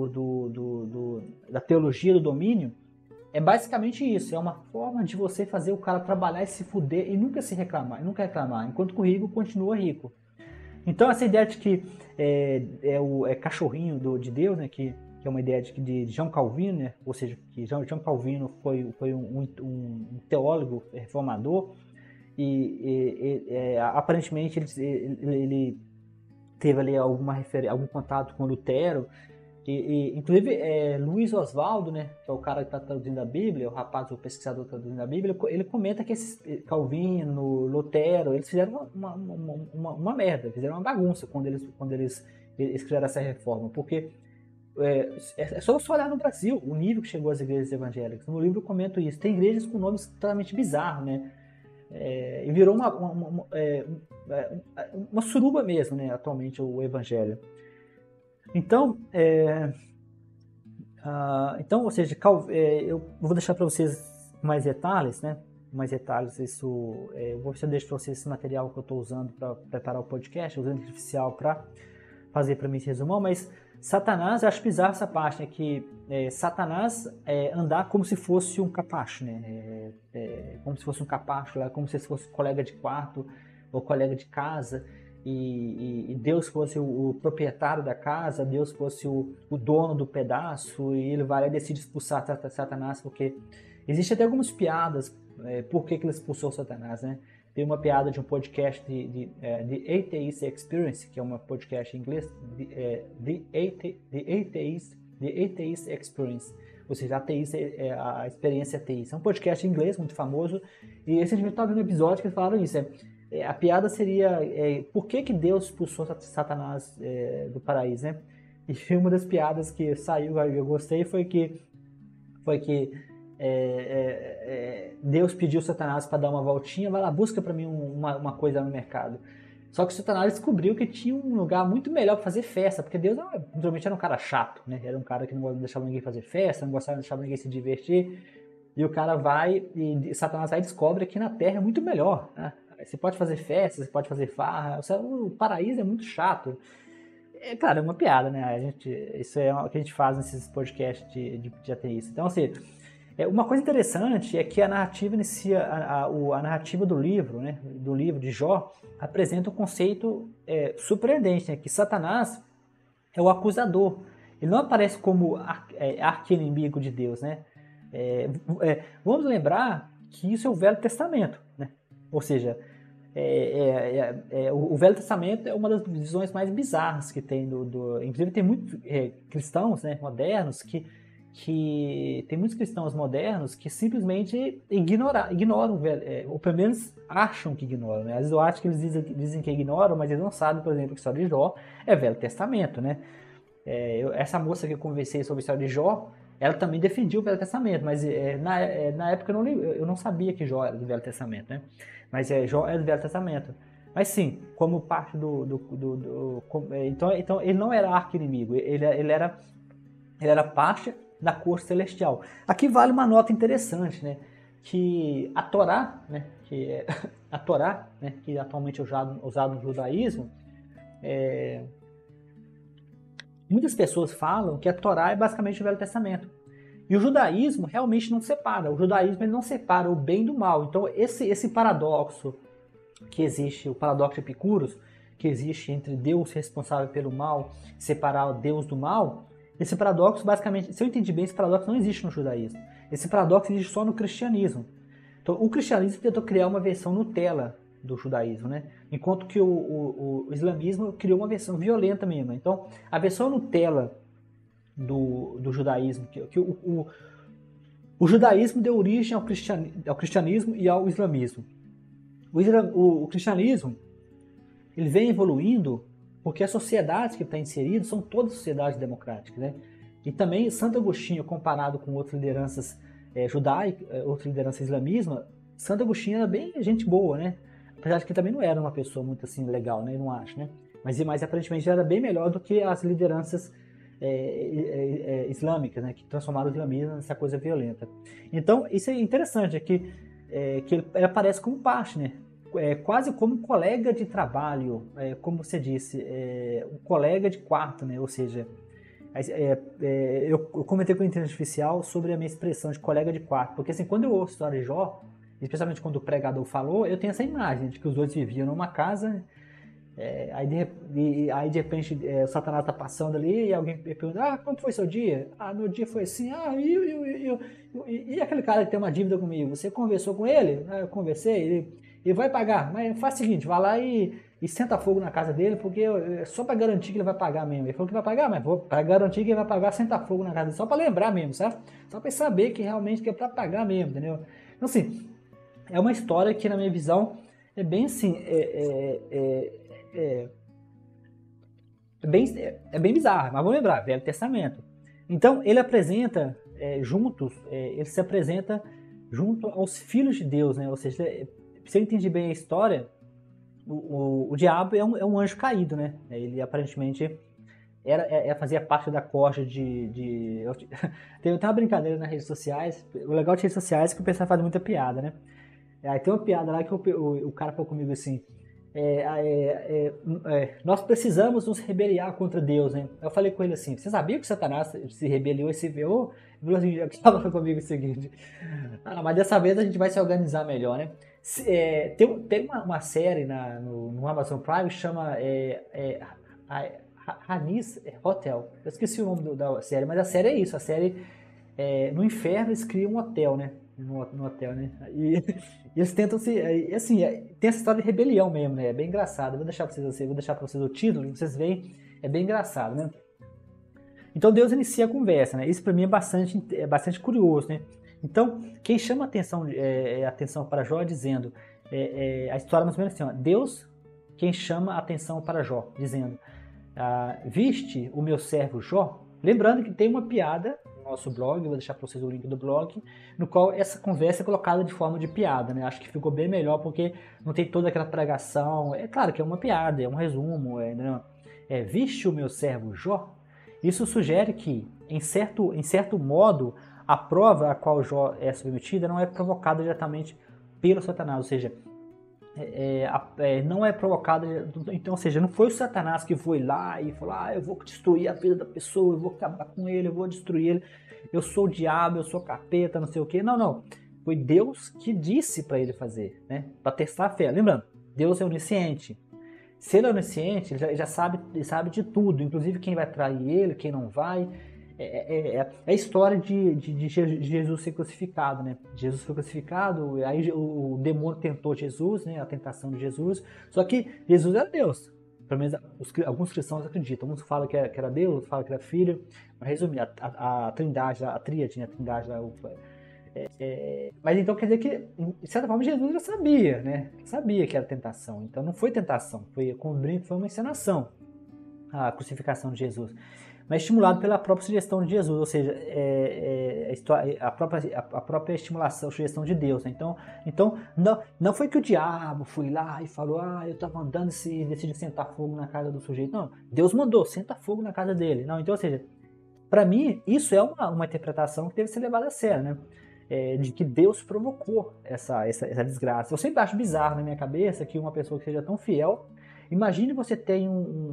da teologia do domínio é basicamente isso, é uma forma de você fazer o cara trabalhar e se fuder e nunca reclamar, enquanto que o rico continua rico. Então essa ideia de que é cachorrinho de Deus, né, que é uma ideia de João Calvino, né, ou seja, que João Calvino foi um teólogo reformador e aparentemente ele teve ali algum contato com Lutero, inclusive Luiz Oswaldo, né, que é o cara que está traduzindo a Bíblia, o rapaz, o pesquisador traduzindo a Bíblia, ele comenta que esses Calvino, Lutero, eles fizeram uma merda, fizeram uma bagunça quando eles eles criaram essa reforma, porque é só você olhar no Brasil, o nível que chegou às igrejas evangélicas. No livro eu comento isso. Tem igrejas com nomes totalmente bizarros, né? E virou uma suruba mesmo, né? Atualmente o evangelho. Então, ou seja, eu vou deixar para vocês mais detalhes, né? Mais detalhes, eu vou deixar para vocês esse material que eu estou usando para preparar o podcast, usando artificial para fazer para mim esse resumão, mas Satanás, eu acho bizarro essa parte, né? Que Satanás andar como se fosse um capacho, né? Como se fosse um capacho, como se fosse colega de quarto ou colega de casa, e Deus fosse o proprietário da casa, Deus fosse o dono do pedaço, e ele vai lá e decide expulsar Satanás, porque existem até algumas piadas por que ele expulsou Satanás, né? Tem uma piada de um podcast de Atheist Experience, que é um podcast em inglês, The Atheist Experience, ou seja, a experiência ateísta. É um podcast em inglês muito famoso, e recentemente eu estava vendo um episódio que eles falaram isso. A piada seria por que Deus expulsou Satanás do paraíso, né? E uma das piadas que saiu, eu gostei, foi que Deus pediu Satanás para dar uma voltinha, vai lá, busca para mim uma coisa no mercado. Só que Satanás descobriu que tinha um lugar muito melhor para fazer festa, porque Deus naturalmente era um cara chato, né? Era um cara que não deixava ninguém fazer festa, não gostava de deixar ninguém se divertir. E o cara vai, e Satanás vai e descobre que na Terra é muito melhor, né? Você pode fazer festa, você pode fazer farra, o paraíso é muito chato. Claro, é uma piada, né? Isso é o que a gente faz nesses podcasts de ateísta. Então, assim, uma coisa interessante é que a narrativa inicia, a narrativa do livro, né? Do livro de Jó, apresenta um conceito surpreendente, né? Que Satanás é o acusador. Ele não aparece como arqui-inimigo de Deus, né? Vamos lembrar que isso é o Velho Testamento, né? Ou seja, o Velho Testamento é uma das visões mais bizarras que tem inclusive tem muitos cristãos, né, modernos que tem muitos cristãos modernos que simplesmente ignoram, ou pelo menos acham que ignoram, né? Às vezes eu acho que eles dizem que ignoram, mas eles não sabem, por exemplo, que a história de Jó é Velho Testamento, né? Essa moça que eu conversei sobre a história de Jó, ela também defendia o Velho Testamento, mas na época eu não sabia que Jó era do Velho Testamento, né? Mas Jó é do Velho Testamento. Mas sim, como parte então ele não era arqui-inimigo, ele era parte da corte celestial. Aqui vale uma nota interessante, né? Que a Torá, né? A Torá, né? Que atualmente é usado no judaísmo, muitas pessoas falam que a Torá é basicamente o Velho Testamento. E o judaísmo realmente não separa. O judaísmo ele não separa o bem do mal. Então esse paradoxo que existe, o paradoxo de Epicuros, que existe entre Deus responsável pelo mal, separar o Deus do mal, esse paradoxo basicamente, se eu entendi bem, esse paradoxo não existe no judaísmo. Esse paradoxo existe só no cristianismo. Então o cristianismo tentou criar uma versão Nutella do judaísmo, né? Enquanto que o islamismo criou uma versão violenta mesmo. Então a versão Nutella do judaísmo, que o judaísmo deu origem ao cristianismo e ao islamismo. O cristianismo ele vem evoluindo porque as sociedades que está inserido são todas sociedades democráticas, né? E também Santo Agostinho, comparado com outras lideranças judaicas, outras lideranças islamistas, Santo Agostinho era bem gente boa, né? Apesar de que também não era uma pessoa muito assim legal, né? Eu não acho, né? Mas aparentemente era bem melhor do que as lideranças islâmicas, né, que transformaram o islamismo nessa coisa violenta. Então, isso é interessante, que ele aparece como parte, né, quase como um colega de trabalho, como você disse, um colega de quarto, né, ou seja, eu comentei com a inteligência artificial sobre a minha expressão de colega de quarto, porque assim, quando eu ouço a história de Jó, especialmente quando o pregador falou, eu tenho essa imagem de que os dois viviam numa casa. Aí de repente o Satanás está passando ali e alguém pergunta: como foi seu dia? Meu dia foi assim. E aquele cara que tem uma dívida comigo, você conversou com ele? Eu conversei, ele vai pagar, mas faz o seguinte, vai lá e senta fogo na casa dele, porque só para garantir que ele vai pagar mesmo. Ele falou que vai pagar, mas para garantir que ele vai pagar, senta fogo na casa dele, só para lembrar mesmo, certo? Só para saber que realmente é para pagar mesmo, entendeu? Então assim, é uma história que na minha visão é bem assim, é bem bizarro, mas vamos lembrar, Velho Testamento. Então, ele apresenta ele se apresenta junto aos filhos de Deus, né? Ou seja, se eu entendi bem a história, o diabo é um anjo caído, né? Ele aparentemente fazia parte da corte tem uma brincadeira nas redes sociais. O legal de redes sociais é que o pessoal faz muita piada, né? Aí tem uma piada lá que o cara falou comigo assim: nós precisamos nos rebeliar contra Deus, né? Eu falei com ele assim: você sabia que Satanás se rebeliou e se veou? Ele falou assim: estava comigo o seguinte: mas dessa vez a gente vai se organizar melhor, né? Tem uma série no Amazon Prime que chama Hanis Hotel. Eu esqueci o nome da série, mas a série é isso. A série, no inferno, eles criam um hotel, né? No hotel, né? E eles tentam assim, tem essa história de rebelião mesmo, né? É bem engraçado. Eu vou deixar para vocês o título, pra vocês verem. É bem engraçado, né? Então Deus inicia a conversa, né? Isso para mim é bastante curioso, né? Então, quem chama a atenção para Jó dizendo, a história mais ou menos assim, ó, Deus, quem chama a atenção para Jó, dizendo, viste o meu servo Jó? Lembrando que tem uma piada no nosso blog, eu vou deixar para vocês o link do blog, no qual essa conversa é colocada de forma de piada, né? Acho que ficou bem melhor porque não tem toda aquela pregação. É claro que é uma piada, é um resumo, viste o meu servo Jó? Isso sugere que, em certo modo, a prova a qual Jó é submetida não é provocada diretamente pelo Satanás, ou seja, não é provocada, então, ou seja, não foi o Satanás que foi lá e falou, eu vou destruir a vida da pessoa, eu vou acabar com ele, eu vou destruir ele, eu sou o diabo, eu sou capeta, não sei o que, não, foi Deus que disse para ele fazer, né, para testar a fé. Lembrando, Deus é onisciente. Se ele é onisciente, ele já sabe de tudo, inclusive quem vai trair ele, quem não vai. É a história de Jesus ser crucificado, né? Jesus foi crucificado, aí o demônio tentou Jesus, né? A tentação de Jesus. Só que Jesus era Deus. Pelo menos alguns cristãos acreditam. Uns falam que era Deus, outros falam que era Filho. Mas resumir, a Trindade, a Tríade, né? A Trindade lá, mas então quer dizer que, de certa forma, Jesus já sabia, né? Sabia que era tentação. Então não foi tentação, foi uma encenação, a crucificação de Jesus. Mas estimulado pela própria sugestão de Jesus, ou seja, a própria estimulação, sugestão de Deus. Né? Então não foi que o diabo foi lá e falou, eu estava andando e decidi sentar fogo na casa do sujeito. Não, Deus mandou, senta fogo na casa dele. Não, então, ou seja, para mim, isso é uma interpretação que deve ser levada a sério, né? De que Deus provocou essa desgraça. Eu sempre acho bizarro na minha cabeça que uma pessoa que seja tão fiel. Imagine você tem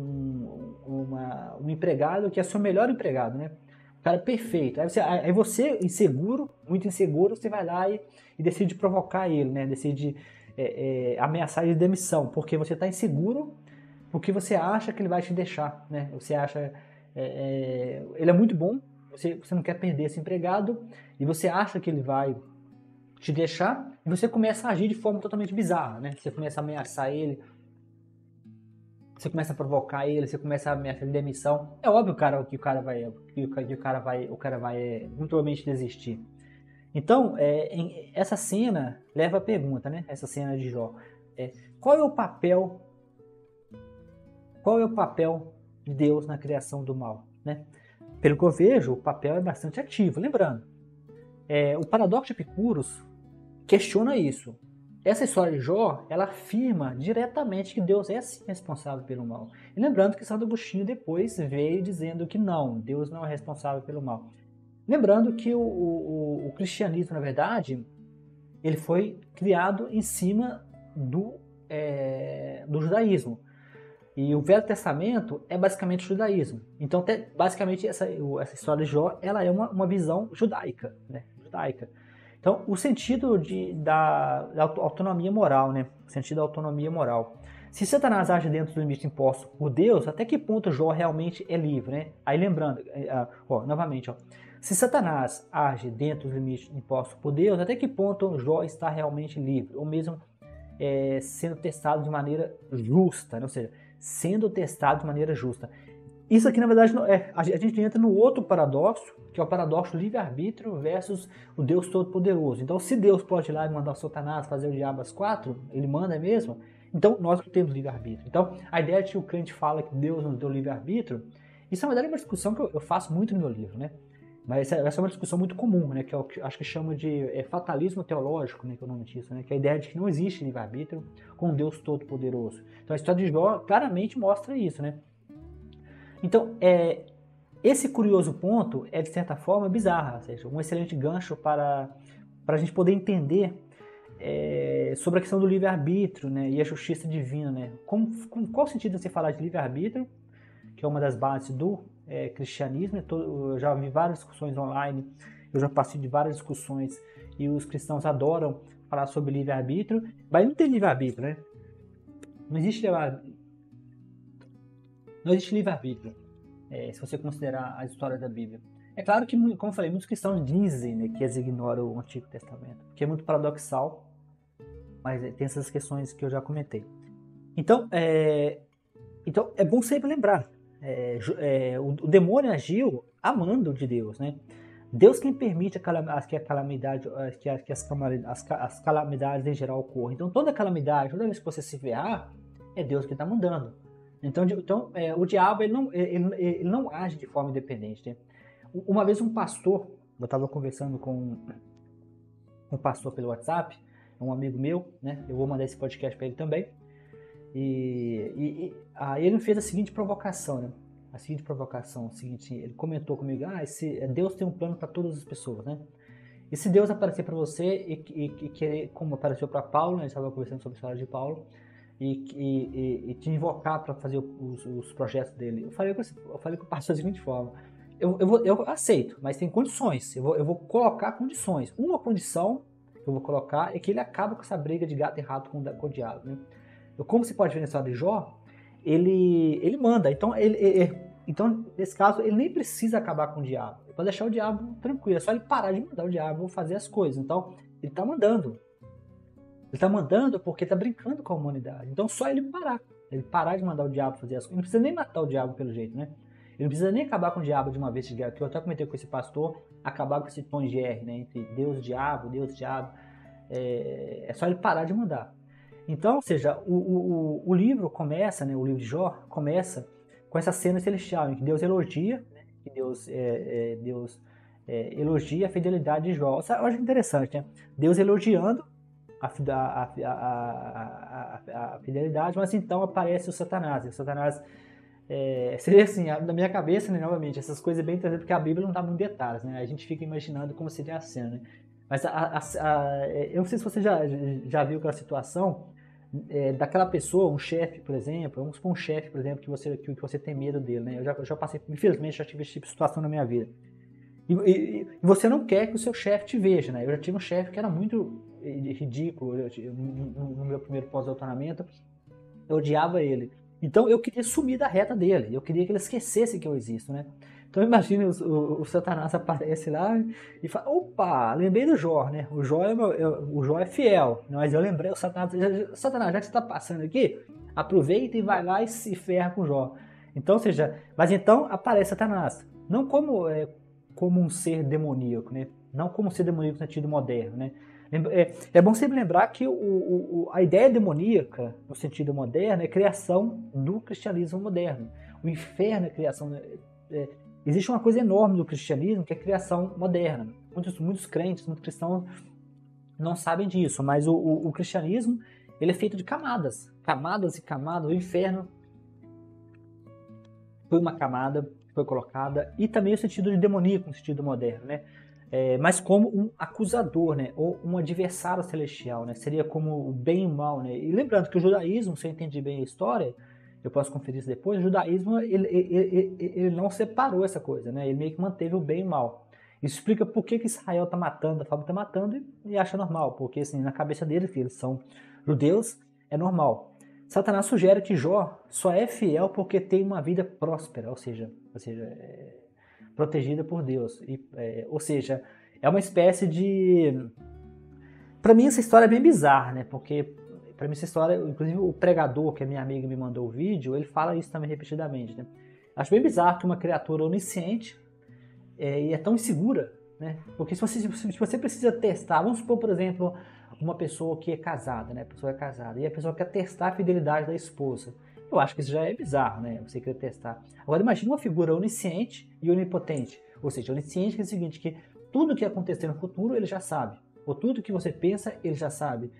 um empregado que é seu melhor empregado, né? O cara é perfeito. Aí você, inseguro, muito inseguro, você vai lá e decide provocar ele, né? Decide ameaçar ele de demissão, porque você está inseguro, porque você acha que ele vai te deixar, né? Você acha ele é muito bom. Você não quer perder esse empregado e você acha que ele vai te deixar e você começa a agir de forma totalmente bizarra, né? Você começa a ameaçar ele, você começa a provocar ele, você começa a ameaçar ele de demissão. É óbvio, que o cara vai muito provavelmente desistir. Então, essa cena leva a pergunta, né? Essa cena de Jó. Qual é o papel de Deus na criação do mal, né? Pelo que eu vejo, o papel é bastante ativo. Lembrando, o paradoxo de Epicúros questiona isso. Essa história de Jó, ela afirma diretamente que Deus é sim responsável pelo mal. E lembrando que Santo Agostinho depois veio dizendo que não, Deus não é responsável pelo mal. Lembrando que o cristianismo, na verdade, ele foi criado em cima do judaísmo. E o Velho Testamento é basicamente o judaísmo. Então, basicamente, essa história de Jó, ela é uma visão judaica, né? Judaica. Então, o sentido da autonomia moral, né? O sentido da autonomia moral. Se Satanás age dentro dos limites impostos por Deus, até que ponto Jó realmente é livre, né? Aí lembrando, novamente, se Satanás age dentro dos limites impostos por Deus, até que ponto Jó está realmente livre? Ou mesmo sendo testado de maneira justa, né? Ou seja, sendo testado de maneira justa. isso aqui, na verdade, a gente entra no outro paradoxo, que é o paradoxo do livre-arbítrio versus o Deus Todo-Poderoso. Então, se Deus pode ir lá e mandar o Satanás fazer o diabo às 4, ele manda mesmo, então nós não temos livre-arbítrio. Então, a ideia de que o crente fala que Deus nos deu livre-arbítrio, isso, na verdade, é uma discussão que eu faço muito no meu livro, né? Mas essa é uma discussão muito comum, né? Que eu acho que chama de fatalismo teológico, né? Que é o nome disso, né? Que é a ideia de que não existe livre-arbítrio com Deus Todo-Poderoso. Então, a história de Jó claramente mostra isso, né? Então, esse curioso ponto é, de certa forma, bizarro, ou seja, um excelente gancho para a gente poder entender sobre a questão do livre-arbítrio, né, e a justiça divina. Né? Qual sentido você falar de livre-arbítrio, que é uma das bases do cristianismo? Eu já vi várias discussões online, eu já passei de várias discussões, e os cristãos adoram falar sobre livre-arbítrio, mas não tem livre-arbítrio, né? Não existe livre-arbítrio. Não existe livre-arbítrio, se você considerar a história da Bíblia. É claro que, como eu falei, muitos cristãos dizem, né, que eles ignoram o Antigo Testamento, porque é muito paradoxal, mas tem essas questões que eu já comentei. Então é bom sempre lembrar, o demônio agiu amando de Deus, né? Deus quem permite que a calamidade, que as calamidades em geral ocorram. Então toda calamidade, toda vez que você se ferrar, é Deus que está mandando. Então o diabo ele não age de forma independente. Né? Uma vez um pastor, eu estava conversando com um pastor pelo WhatsApp, um amigo meu, né? Eu vou mandar esse podcast para ele também. E aí ele fez a seguinte provocação, né? Ele comentou comigo: Deus tem um plano para todas as pessoas, né? E se Deus aparecer para você e querer, como apareceu para Paulo, né? A gente estava conversando sobre a história de Paulo, e te invocar para fazer os projetos dele. Eu falei com o pastor da seguinte forma: eu aceito, mas tem condições. Eu vou colocar condições. Uma condição que eu vou colocar é que ele acaba com essa briga de gato e rato com o diabo. Né? Como você pode ver na história de Jó, ele manda. Então, nesse caso, ele nem precisa acabar com o diabo. Ele pode deixar o diabo tranquilo. É só ele parar de mandar o diabo fazer as coisas. Então, ele está mandando. Ele está mandando porque está brincando com a humanidade. Então, só ele parar. Ele parar de mandar o diabo fazer as coisas. Ele não precisa nem matar o diabo pelo jeito, né? Ele não precisa nem acabar com o diabo de uma vez. Que eu até comentei com esse pastor, acabar com esse tom de R, né? Entre Deus e diabo, Deus e diabo. É só ele parar de mandar. Então, ou seja, o livro começa, né? O livro de Jó começa com essa cena celestial, em que Deus elogia, né? Que Deus elogia a fidelidade de Jó. Eu acho interessante, né? Deus elogiando a fidelidade, mas então aparece o Satanás. E o Satanás seria assim, na minha cabeça, né, novamente, essas coisas bem trazidas, porque a Bíblia não dá muito detalhes, né? A gente fica imaginando como seria a cena, né? Mas eu não sei se você já viu aquela situação daquela pessoa, um chefe, por exemplo, vamos supor um chefe, por exemplo, que você tem medo dele, né? Eu já passei, infelizmente, já tive esse tipo de situação na minha vida. E você não quer que o seu chefe te veja, né? Eu já tive um chefe que era muito ridículo. No meu primeiro pós-doutoramento, eu odiava ele. Então eu queria sumir da reta dele. Eu queria que ele esquecesse que eu existo, né? Então imagine o Satanás aparece lá e fala: opa, lembrei do Jó, né? O Jó é fiel. Mas eu lembrei, o Satanás, já que você está passando aqui, aproveita e vai lá e se ferra com o Jó. Então, ou seja, mas então aparece Satanás. Não como um ser demoníaco, né? Não como um ser demoníaco no sentido moderno, né? É bom sempre lembrar que a ideia demoníaca, no sentido moderno, é criação do cristianismo moderno. O inferno é criação... existe uma coisa enorme do cristianismo que é a criação moderna. Muitos crentes, muitos cristãos não sabem disso, mas o cristianismo ele é feito de camadas. Camadas e camadas. O inferno foi uma camada que foi colocada, e também o sentido de demoníaco, no sentido moderno, né? Mas como um acusador, né? Ou um adversário celestial, né? Seria como o bem e o mal, né? E lembrando que o judaísmo, se eu entendi bem a história, eu posso conferir isso depois, o judaísmo ele não separou essa coisa, né? Ele meio que manteve o bem e o mal. Isso explica por que Israel está matando, a Fábio está matando e acha normal, porque assim, na cabeça deles, que eles são judeus, é normal. Satanás sugere que Jó só é fiel porque tem uma vida próspera, ou seja protegida por Deus. Ou seja, é uma espécie de... Para mim essa história é bem bizarra, né? Porque para mim essa história, inclusive o pregador, que é minha amiga me mandou o vídeo, ele fala isso também repetidamente, né? Acho bem bizarro que uma criatura onisciente e é tão insegura, né? Porque se você precisa testar, vamos supor, por exemplo, uma pessoa que é casada, né? A pessoa é casada e a pessoa quer testar a fidelidade da esposa. Eu acho que isso já é bizarro, né? Você querer testar. Agora imagine uma figura onisciente e onipotente. Ou seja, onisciente que é o seguinte, que tudo que acontecer no futuro ele já sabe. Ou tudo que você pensa, ele já sabe.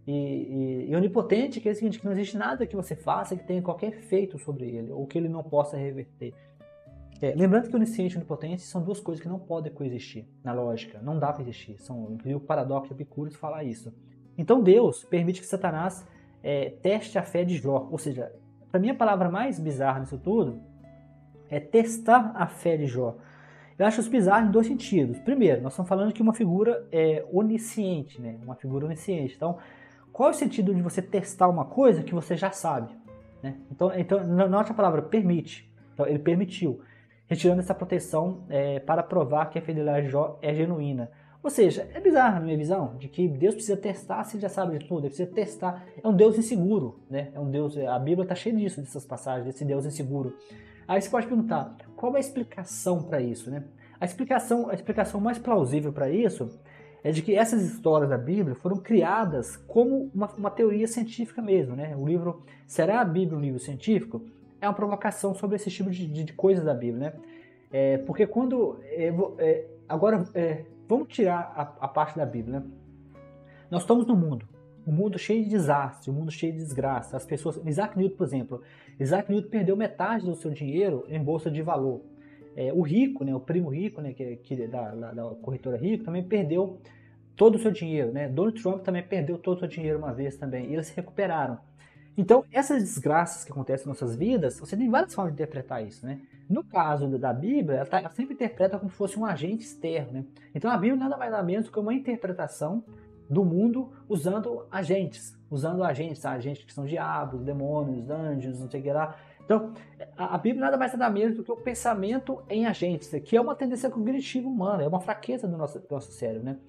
E onipotente que é o seguinte, que não existe nada que você faça que tenha qualquer efeito sobre ele, ou que ele não possa reverter. Lembrando que onisciente e onipotente são duas coisas que não podem coexistir na lógica, não dá para existir. Inclusive o paradoxo de Epicuro fala isso. Então Deus permite que Satanás teste a fé de Jó. Ou seja, para mim a palavra mais bizarra nisso tudo é testar a fé de Jó. Eu acho isso bizarro em dois sentidos. Primeiro, nós estamos falando que uma figura é onisciente, né? Uma figura onisciente. Então, qual é o sentido de você testar uma coisa que você já sabe? Né? Então note a palavra permite. Então, ele permitiu, retirando essa proteção para provar que a fidelidade de Jó é genuína. Ou seja, é bizarro na minha visão, de que Deus precisa testar se ele já sabe de tudo, ele precisa testar. É um Deus inseguro, né? É um Deus, a Bíblia está cheia disso, dessas passagens, desse Deus inseguro. Aí você pode perguntar, qual é a explicação para isso, né? A explicação mais plausível para isso é de que essas histórias da Bíblia foram criadas como uma teoria científica mesmo, né? O livro Será a Bíblia um livro científico? É uma provocação sobre esse tipo de coisas da Bíblia, né? Porque quando... agora, vamos tirar a parte da Bíblia, né? Nós estamos no mundo. Um mundo cheio de desastre, um mundo cheio de desgraça. As pessoas... Isaac Newton, por exemplo. Isaac Newton perdeu metade do seu dinheiro em bolsa de valor. O rico, né, o primo rico, né, da corretora rico, também perdeu todo o seu dinheiro, né? Donald Trump também perdeu todo o seu dinheiro uma vez também. E eles se recuperaram. Então, essas desgraças que acontecem nas nossas vidas, você tem várias formas de interpretar isso, né? No caso da Bíblia, ela sempre interpreta como se fosse um agente externo, né? Então, a Bíblia nada mais nada menos que uma interpretação do mundo usando agentes que são diabos, demônios, anjos, não sei o que lá. Então, a Bíblia nada mais nada menos do que o pensamento em agentes, que é uma tendência cognitiva humana, é uma fraqueza do nosso cérebro, né?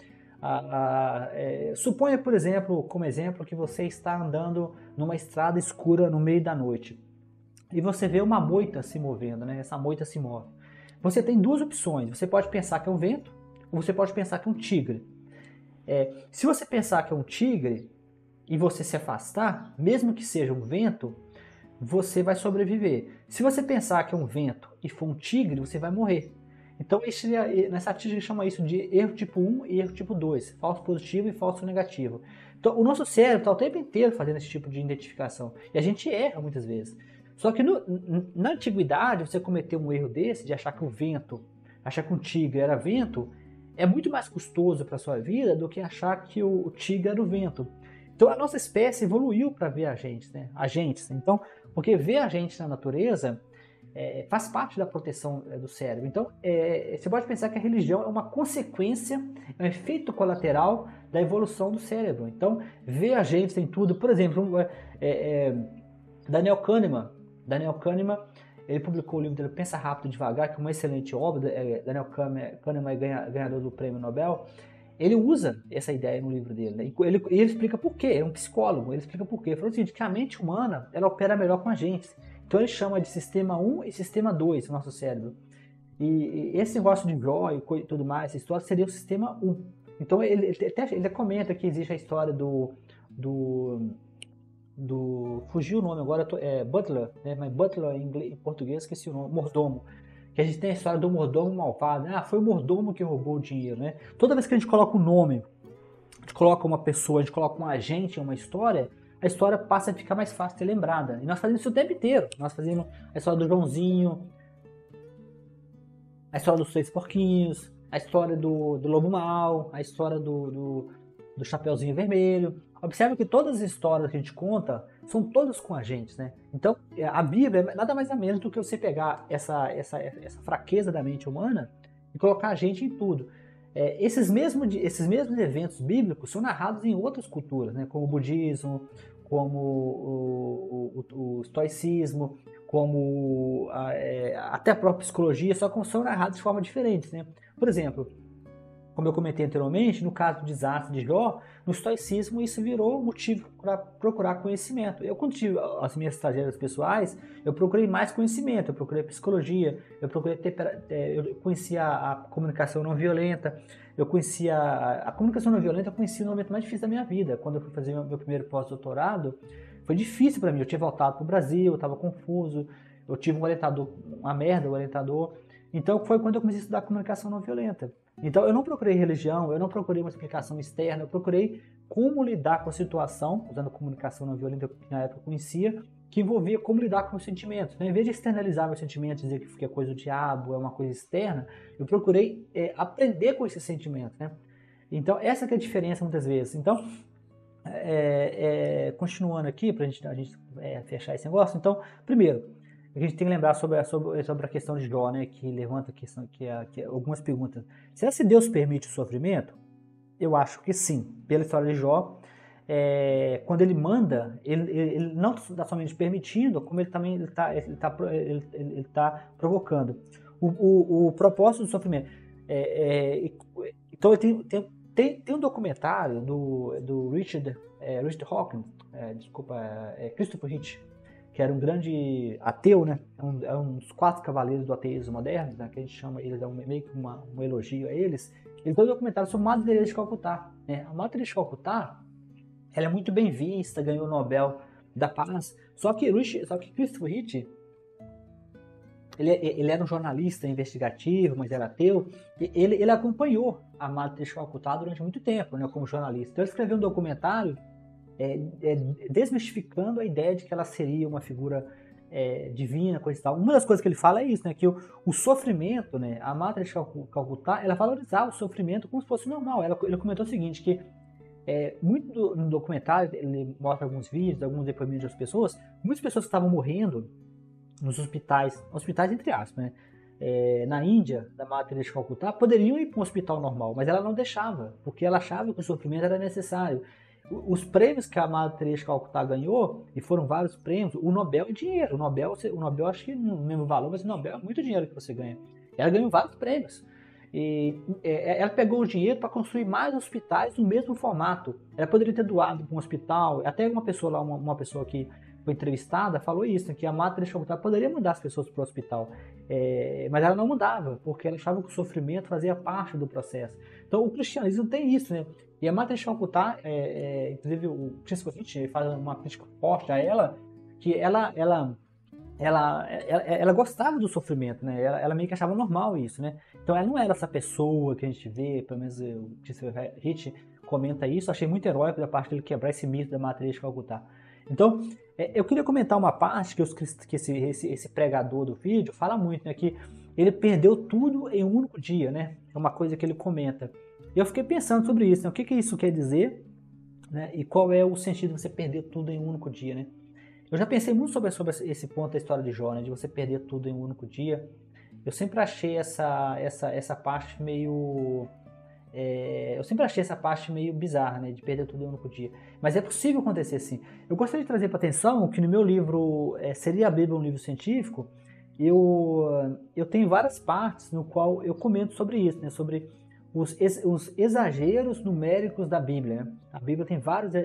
Suponha, por exemplo, como exemplo, que você está andando numa estrada escura no meio da noite e você vê uma moita se movendo, né? Essa moita se move. Você tem duas opções, você pode pensar que é um vento ou você pode pensar que é um tigre. Se você pensar que é um tigre e você se afastar, mesmo que seja um vento, você vai sobreviver. Se você pensar que é um vento e for um tigre, você vai morrer. Então, nessa artigo chama isso de erro tipo 1 e erro tipo 2, falso positivo e falso negativo. Então, o nosso cérebro está o tempo inteiro fazendo esse tipo de identificação. E a gente erra muitas vezes. Só que na antiguidade, você cometeu um erro desse, de achar que achar que um tigre era vento, é muito mais custoso para a sua vida do que achar que o tigre era o vento. Então, a nossa espécie evoluiu para ver agentes, né? Então, porque ver agentes na natureza faz parte da proteção do cérebro. Então, você pode pensar que a religião é uma consequência, é um efeito colateral da evolução do cérebro. Então, ver agentes em tudo, por exemplo, Daniel Kahneman, ele publicou o livro dele Pensa Rápido e Devagar, que é uma excelente obra. Daniel Kahneman é ganhador do Prêmio Nobel. Ele usa essa ideia no livro dele, né? Ele explica por quê, ele é um psicólogo, ele explica por quê. Ele falou assim, que a mente humana ela opera melhor com agentes. Então ele chama de sistema 1 e sistema 2 no nosso cérebro. E esse negócio de Jó e tudo mais, essa história seria o sistema 1. Então ele comenta que existe a história do fugiu o nome agora, Butler, né? Mas Butler em português esqueci o nome, mordomo. Que a gente tem a história do mordomo malvado, né? Foi o mordomo que roubou o dinheiro, né? Toda vez que a gente coloca um nome, a gente coloca uma pessoa, a gente coloca um agente em uma história, a história passa a ficar mais fácil de ser lembrada. E nós fazemos isso o tempo inteiro. Nós fazemos a história do Joãozinho, a história dos 3 porquinhos, a história do lobo mau, a história do Chapeuzinho Vermelho. Observe que todas as histórias que a gente conta são todas com agentes, né? Então, a Bíblia é nada mais ou menos do que você pegar essa fraqueza da mente humana e colocar a gente em tudo. Esses mesmos eventos bíblicos são narrados em outras culturas, né? Como o budismo, como o estoicismo, como até a própria psicologia, só que são narrados de forma diferente, né? Por exemplo, como eu comentei anteriormente, no caso do desastre de Jó, no estoicismo isso virou motivo para procurar conhecimento. Eu, quando tive as minhas tragédias pessoais, eu procurei mais conhecimento, eu procurei psicologia, eu conhecia a comunicação não violenta, eu conhecia a comunicação não violenta, eu conheci no momento mais difícil da minha vida. Quando eu fui fazer meu primeiro pós-doutorado, foi difícil para mim, eu tinha voltado para o Brasil, eu estava confuso, eu tive um orientador, uma merda, um orientador. Então foi quando eu comecei a estudar comunicação não violenta. Então eu não procurei religião, eu não procurei uma explicação externa, eu procurei como lidar com a situação, usando comunicação não violenta que na época eu conhecia, que envolvia como lidar com os sentimentos. Então, em vez de externalizar meus sentimentos, dizer que é coisa do diabo, é uma coisa externa, eu procurei aprender com esses sentimentos. Né? Então essa que é a diferença muitas vezes. Então, continuando aqui, para a gente fechar esse negócio, então, primeiro, a gente tem que lembrar sobre a questão de Jó, né, que levanta a questão, algumas perguntas. Será que Deus permite o sofrimento? Eu acho que sim. Pela história de Jó, quando ele manda, ele não está somente permitindo, como ele também está provocando. O propósito do sofrimento. Então, tem um documentário do Richard Dawkins, Christopher Hitchens, que era um grande ateu, né? É um dos 4 cavaleiros do ateísmo moderno, né? Que a gente chama eles, meio que um elogio a eles. Ele fez um documentário sobre a Madre Teresa de Calcutá. Né? A Madre Teresa de Calcutá, ela é muito bem vista, ganhou o Nobel da Paz. Só que Christopher Hitchens, ele era um jornalista investigativo, mas era ateu. Ele acompanhou a Madre Teresa de Calcutá durante muito tempo, né? Como jornalista. Então ele escreveu um documentário desmistificando a ideia de que ela seria uma figura divina, coisa e tal. Uma das coisas que ele fala é isso, né, que o sofrimento, né, a Madre de Calcutá, ela valorizava o sofrimento como se fosse normal. Ele comentou o seguinte, que no documentário, ele mostra alguns vídeos, alguns depoimentos das pessoas, muitas pessoas que estavam morrendo nos hospitais entre aspas, né, na Índia, da Madre Teresa de Calcutá, poderiam ir para um hospital normal, mas ela não deixava, porque ela achava que o sofrimento era necessário. Os prêmios que a Madre Teresa de Calcutá ganhou, e foram vários prêmios, o Nobel é dinheiro. O Nobel acho que não lembro o valor, mas o Nobel é muito dinheiro que você ganha. Ela ganhou vários prêmios. E ela pegou o dinheiro para construir mais hospitais no mesmo formato. Ela poderia ter doado para um hospital. Até uma pessoa lá, uma pessoa que foi entrevistada, falou isso, que a Madre Teresa de Calcutá poderia mandar as pessoas para o hospital. Mas ela não mandava, porque ela achava que o sofrimento fazia parte do processo. Então o cristianismo tem isso, né? E a Madre Teresa de Calcutá, inclusive o Christopher Hitchens faz uma crítica forte a ela, que ela gostava do sofrimento, né? Ela meio que achava normal isso, né? Então ela não era essa pessoa que a gente vê, pelo menos o Christopher Hitchens comenta isso, achei muito heróico da parte dele quebrar esse mito da Madre Teresa de Calcutá. Então, eu queria comentar uma parte que esse pregador do vídeo fala muito, né? Que ele perdeu tudo em um único dia, né? É uma coisa que ele comenta. E eu fiquei pensando sobre isso, né? O que isso quer dizer, né? E qual é o sentido de você perder tudo em um único dia, né? Eu já pensei muito sobre esse ponto da história de Jó, né? De você perder tudo em um único dia. Eu sempre achei essa parte meio... eu sempre achei essa parte meio bizarra, né? De perder tudo em um único dia. Mas é possível acontecer sim. Eu gostaria de trazer para atenção que no meu livro, Seria a Bíblia um Livro Científico, eu tenho várias partes no qual eu comento sobre isso, né? Sobre os exageros numéricos da Bíblia. Né? A Bíblia tem vários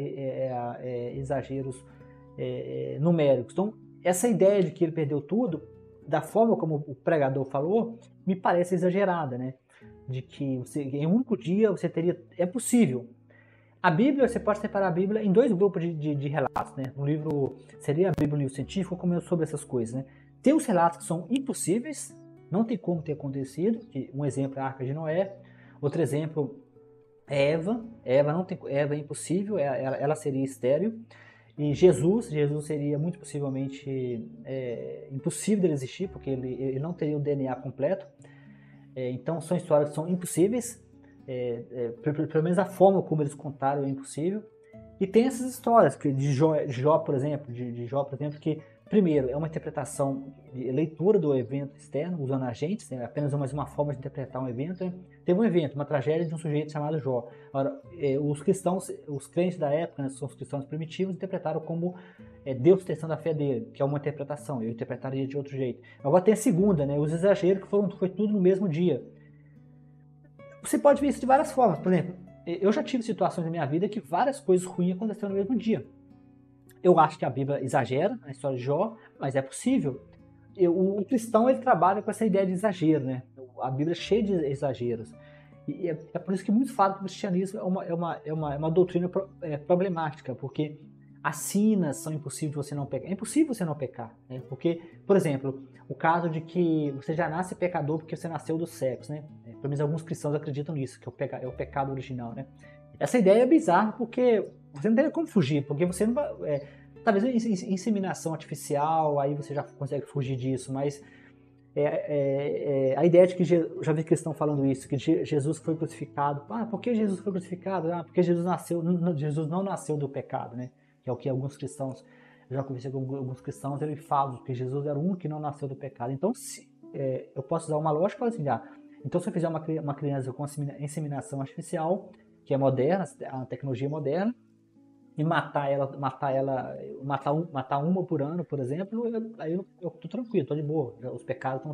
exageros numéricos. Então, essa ideia de que ele perdeu tudo, da forma como o pregador falou, me parece exagerada, né? De que em um único dia você teria... É possível. A Bíblia, você pode separar a Bíblia em 2 grupos de relatos, né? No livro Seria a Bíblia um Livro Científico, eu comento sobre essas coisas, né? Tem os relatos que são impossíveis, não tem como ter acontecido, um exemplo é a Arca de Noé, outro exemplo é Eva é impossível, ela seria estéril, e Jesus seria muito possivelmente impossível dele existir, porque ele não teria o DNA completo. Então são histórias que são impossíveis, pelo menos a forma como eles contaram é impossível. E tem essas histórias de Jó, por exemplo, que primeiro é uma interpretação de leitura do evento externo, usando agentes, né, apenas uma forma de interpretar um evento. Né? Teve um evento, uma tragédia de um sujeito chamado Jó. Agora, os crentes da época, né, são os cristãos primitivos, interpretaram como Deus testando a fé dele, que é uma interpretação. Eu interpretaria de outro jeito. Agora tem a segunda, né, os exageros, que foi tudo no mesmo dia. Você pode ver isso de várias formas. Por exemplo, eu já tive situações na minha vida que várias coisas ruins aconteceram no mesmo dia. Eu acho que a Bíblia exagera na história de Jó, mas é possível. O cristão, ele trabalha com essa ideia de exagero, né? A Bíblia é cheia de exageros. E é por isso que muitos falam que o cristianismo é uma doutrina problemática, porque as sinas são impossíveis de você não pecar. É impossível você não pecar, né? Porque, por exemplo, o caso de que você já nasce pecador porque você nasceu do sexo, né? Pelo menos alguns cristãos acreditam nisso, que é o pecado original, né? Essa ideia é bizarra porque você não tem como fugir, porque você não vai... talvez inseminação artificial, aí você já consegue fugir disso, mas a ideia de que já vi cristão falando isso, que Jesus foi crucificado. Por que Jesus foi crucificado? Porque Jesus não nasceu do pecado, né? Que é o que alguns cristãos, eu já conversei com alguns cristãos, eles falam que Jesus era o único que não nasceu do pecado. Então, eu posso usar uma lógica e falar assim, então se eu fizer uma criança com inseminação artificial, que é moderna, a tecnologia moderna, e matar uma por ano, por exemplo, aí eu tô tranquilo, tô de boa. Os pecados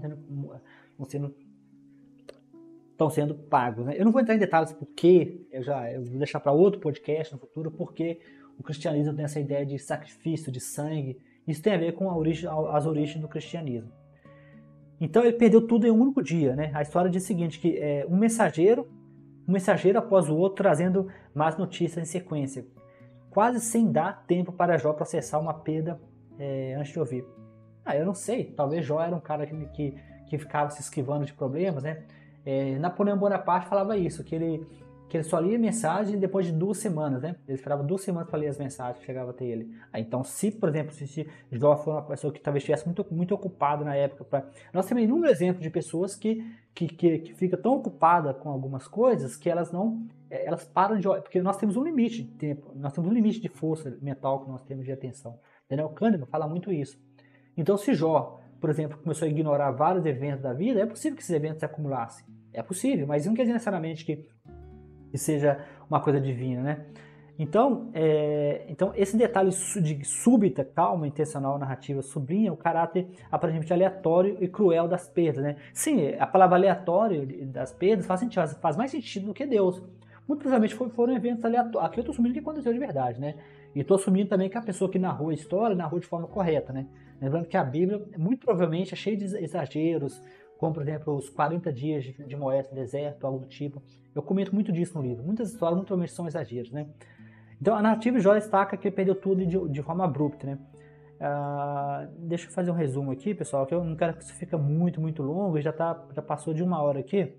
estão sendo pagos, né? Eu não vou entrar em detalhes porque eu vou deixar para outro podcast no futuro, porque o cristianismo tem essa ideia de sacrifício, de sangue. Isso tem a ver com as origens do cristianismo. Então ele perdeu tudo em um único dia, né? A história diz o seguinte, que um mensageiro após o outro trazendo más notícias em sequência, quase sem dar tempo para Jó processar uma perda antes de ouvir. Eu não sei, talvez Jó era um cara que ficava se esquivando de problemas, né? Napoleão Bonaparte falava isso, que ele só lia mensagem depois de 2 semanas, né? Ele esperava 2 semanas para ler as mensagens que chegavam até ele. Então, por exemplo, se Jó for uma pessoa que talvez estivesse muito, muito ocupada na época, nós temos inúmeros exemplos de pessoas que ficam tão ocupadas com algumas coisas que elas param de olhar, porque nós temos um limite de tempo, nós temos um limite de força mental que nós temos de atenção. Daniel Kahneman fala muito isso. Então, se Jó, por exemplo, começou a ignorar vários eventos da vida, é possível que esses eventos se acumulassem. É possível, mas não quer dizer necessariamente que seja uma coisa divina, né? Então esse detalhe de súbita, calma, intencional, narrativa sublinha o caráter aparentemente aleatório e cruel das perdas, né? Sim, a palavra aleatório das perdas faz mais sentido do que Deus. Muito provavelmente foram eventos aleatórios. Aqui eu estou assumindo que aconteceu de verdade, né? E estou assumindo também que a pessoa que narrou a história narrou de forma correta, né? Lembrando que a Bíblia, muito provavelmente, é cheia de exageros, como, por exemplo, os 40 dias de Moisés no deserto, algo do tipo. Eu comento muito disso no livro. Muitas histórias, muito provavelmente, são exageros, né? Então, a narrativa de Jó destaca que ele perdeu tudo de forma abrupta, né? Deixa eu fazer um resumo aqui, pessoal, que eu não quero que isso fique muito, muito longo, já passou de 1 hora aqui.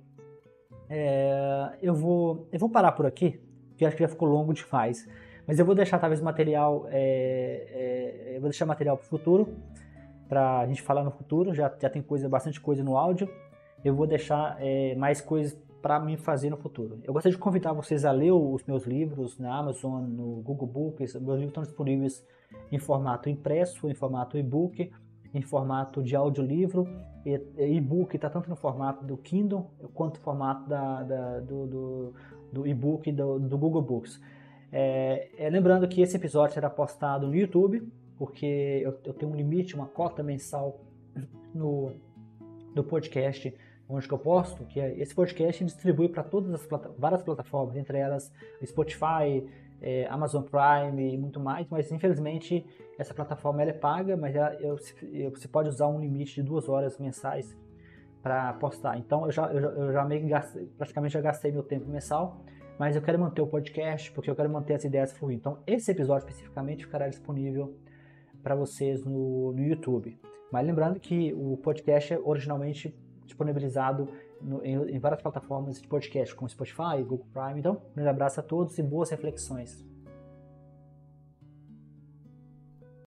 Eu vou parar por aqui, porque acho que já ficou longo demais. Mas eu vou deixar, talvez, material... eu vou deixar material para o futuro, para a gente falar no futuro. Já tem bastante coisa no áudio. Eu vou deixar mais coisas para mim fazer no futuro. Eu gostaria de convidar vocês a ler os meus livros na Amazon, no Google Books. Meus livros estão disponíveis em formato impresso, em formato e-book, em formato de audiolivro. E-book está tanto no formato do Kindle quanto no formato do e-book do Google Books. Lembrando que esse episódio será postado no YouTube, porque eu tenho um limite, uma cota mensal no podcast onde que eu posto, que esse podcast distribui para todas as várias plataformas, entre elas Spotify, Amazon Prime e muito mais, mas infelizmente essa plataforma ela é paga, mas você pode usar um limite de 2 horas mensais para postar. Então eu já meio que praticamente já gastei meu tempo mensal, mas eu quero manter o podcast porque eu quero manter as ideias fluindo. Então esse episódio especificamente ficará disponível para vocês no YouTube. Mas lembrando que o podcast é originalmente disponibilizado em várias plataformas de podcast, como Spotify, Google Prime. Então, um grande abraço a todos e boas reflexões.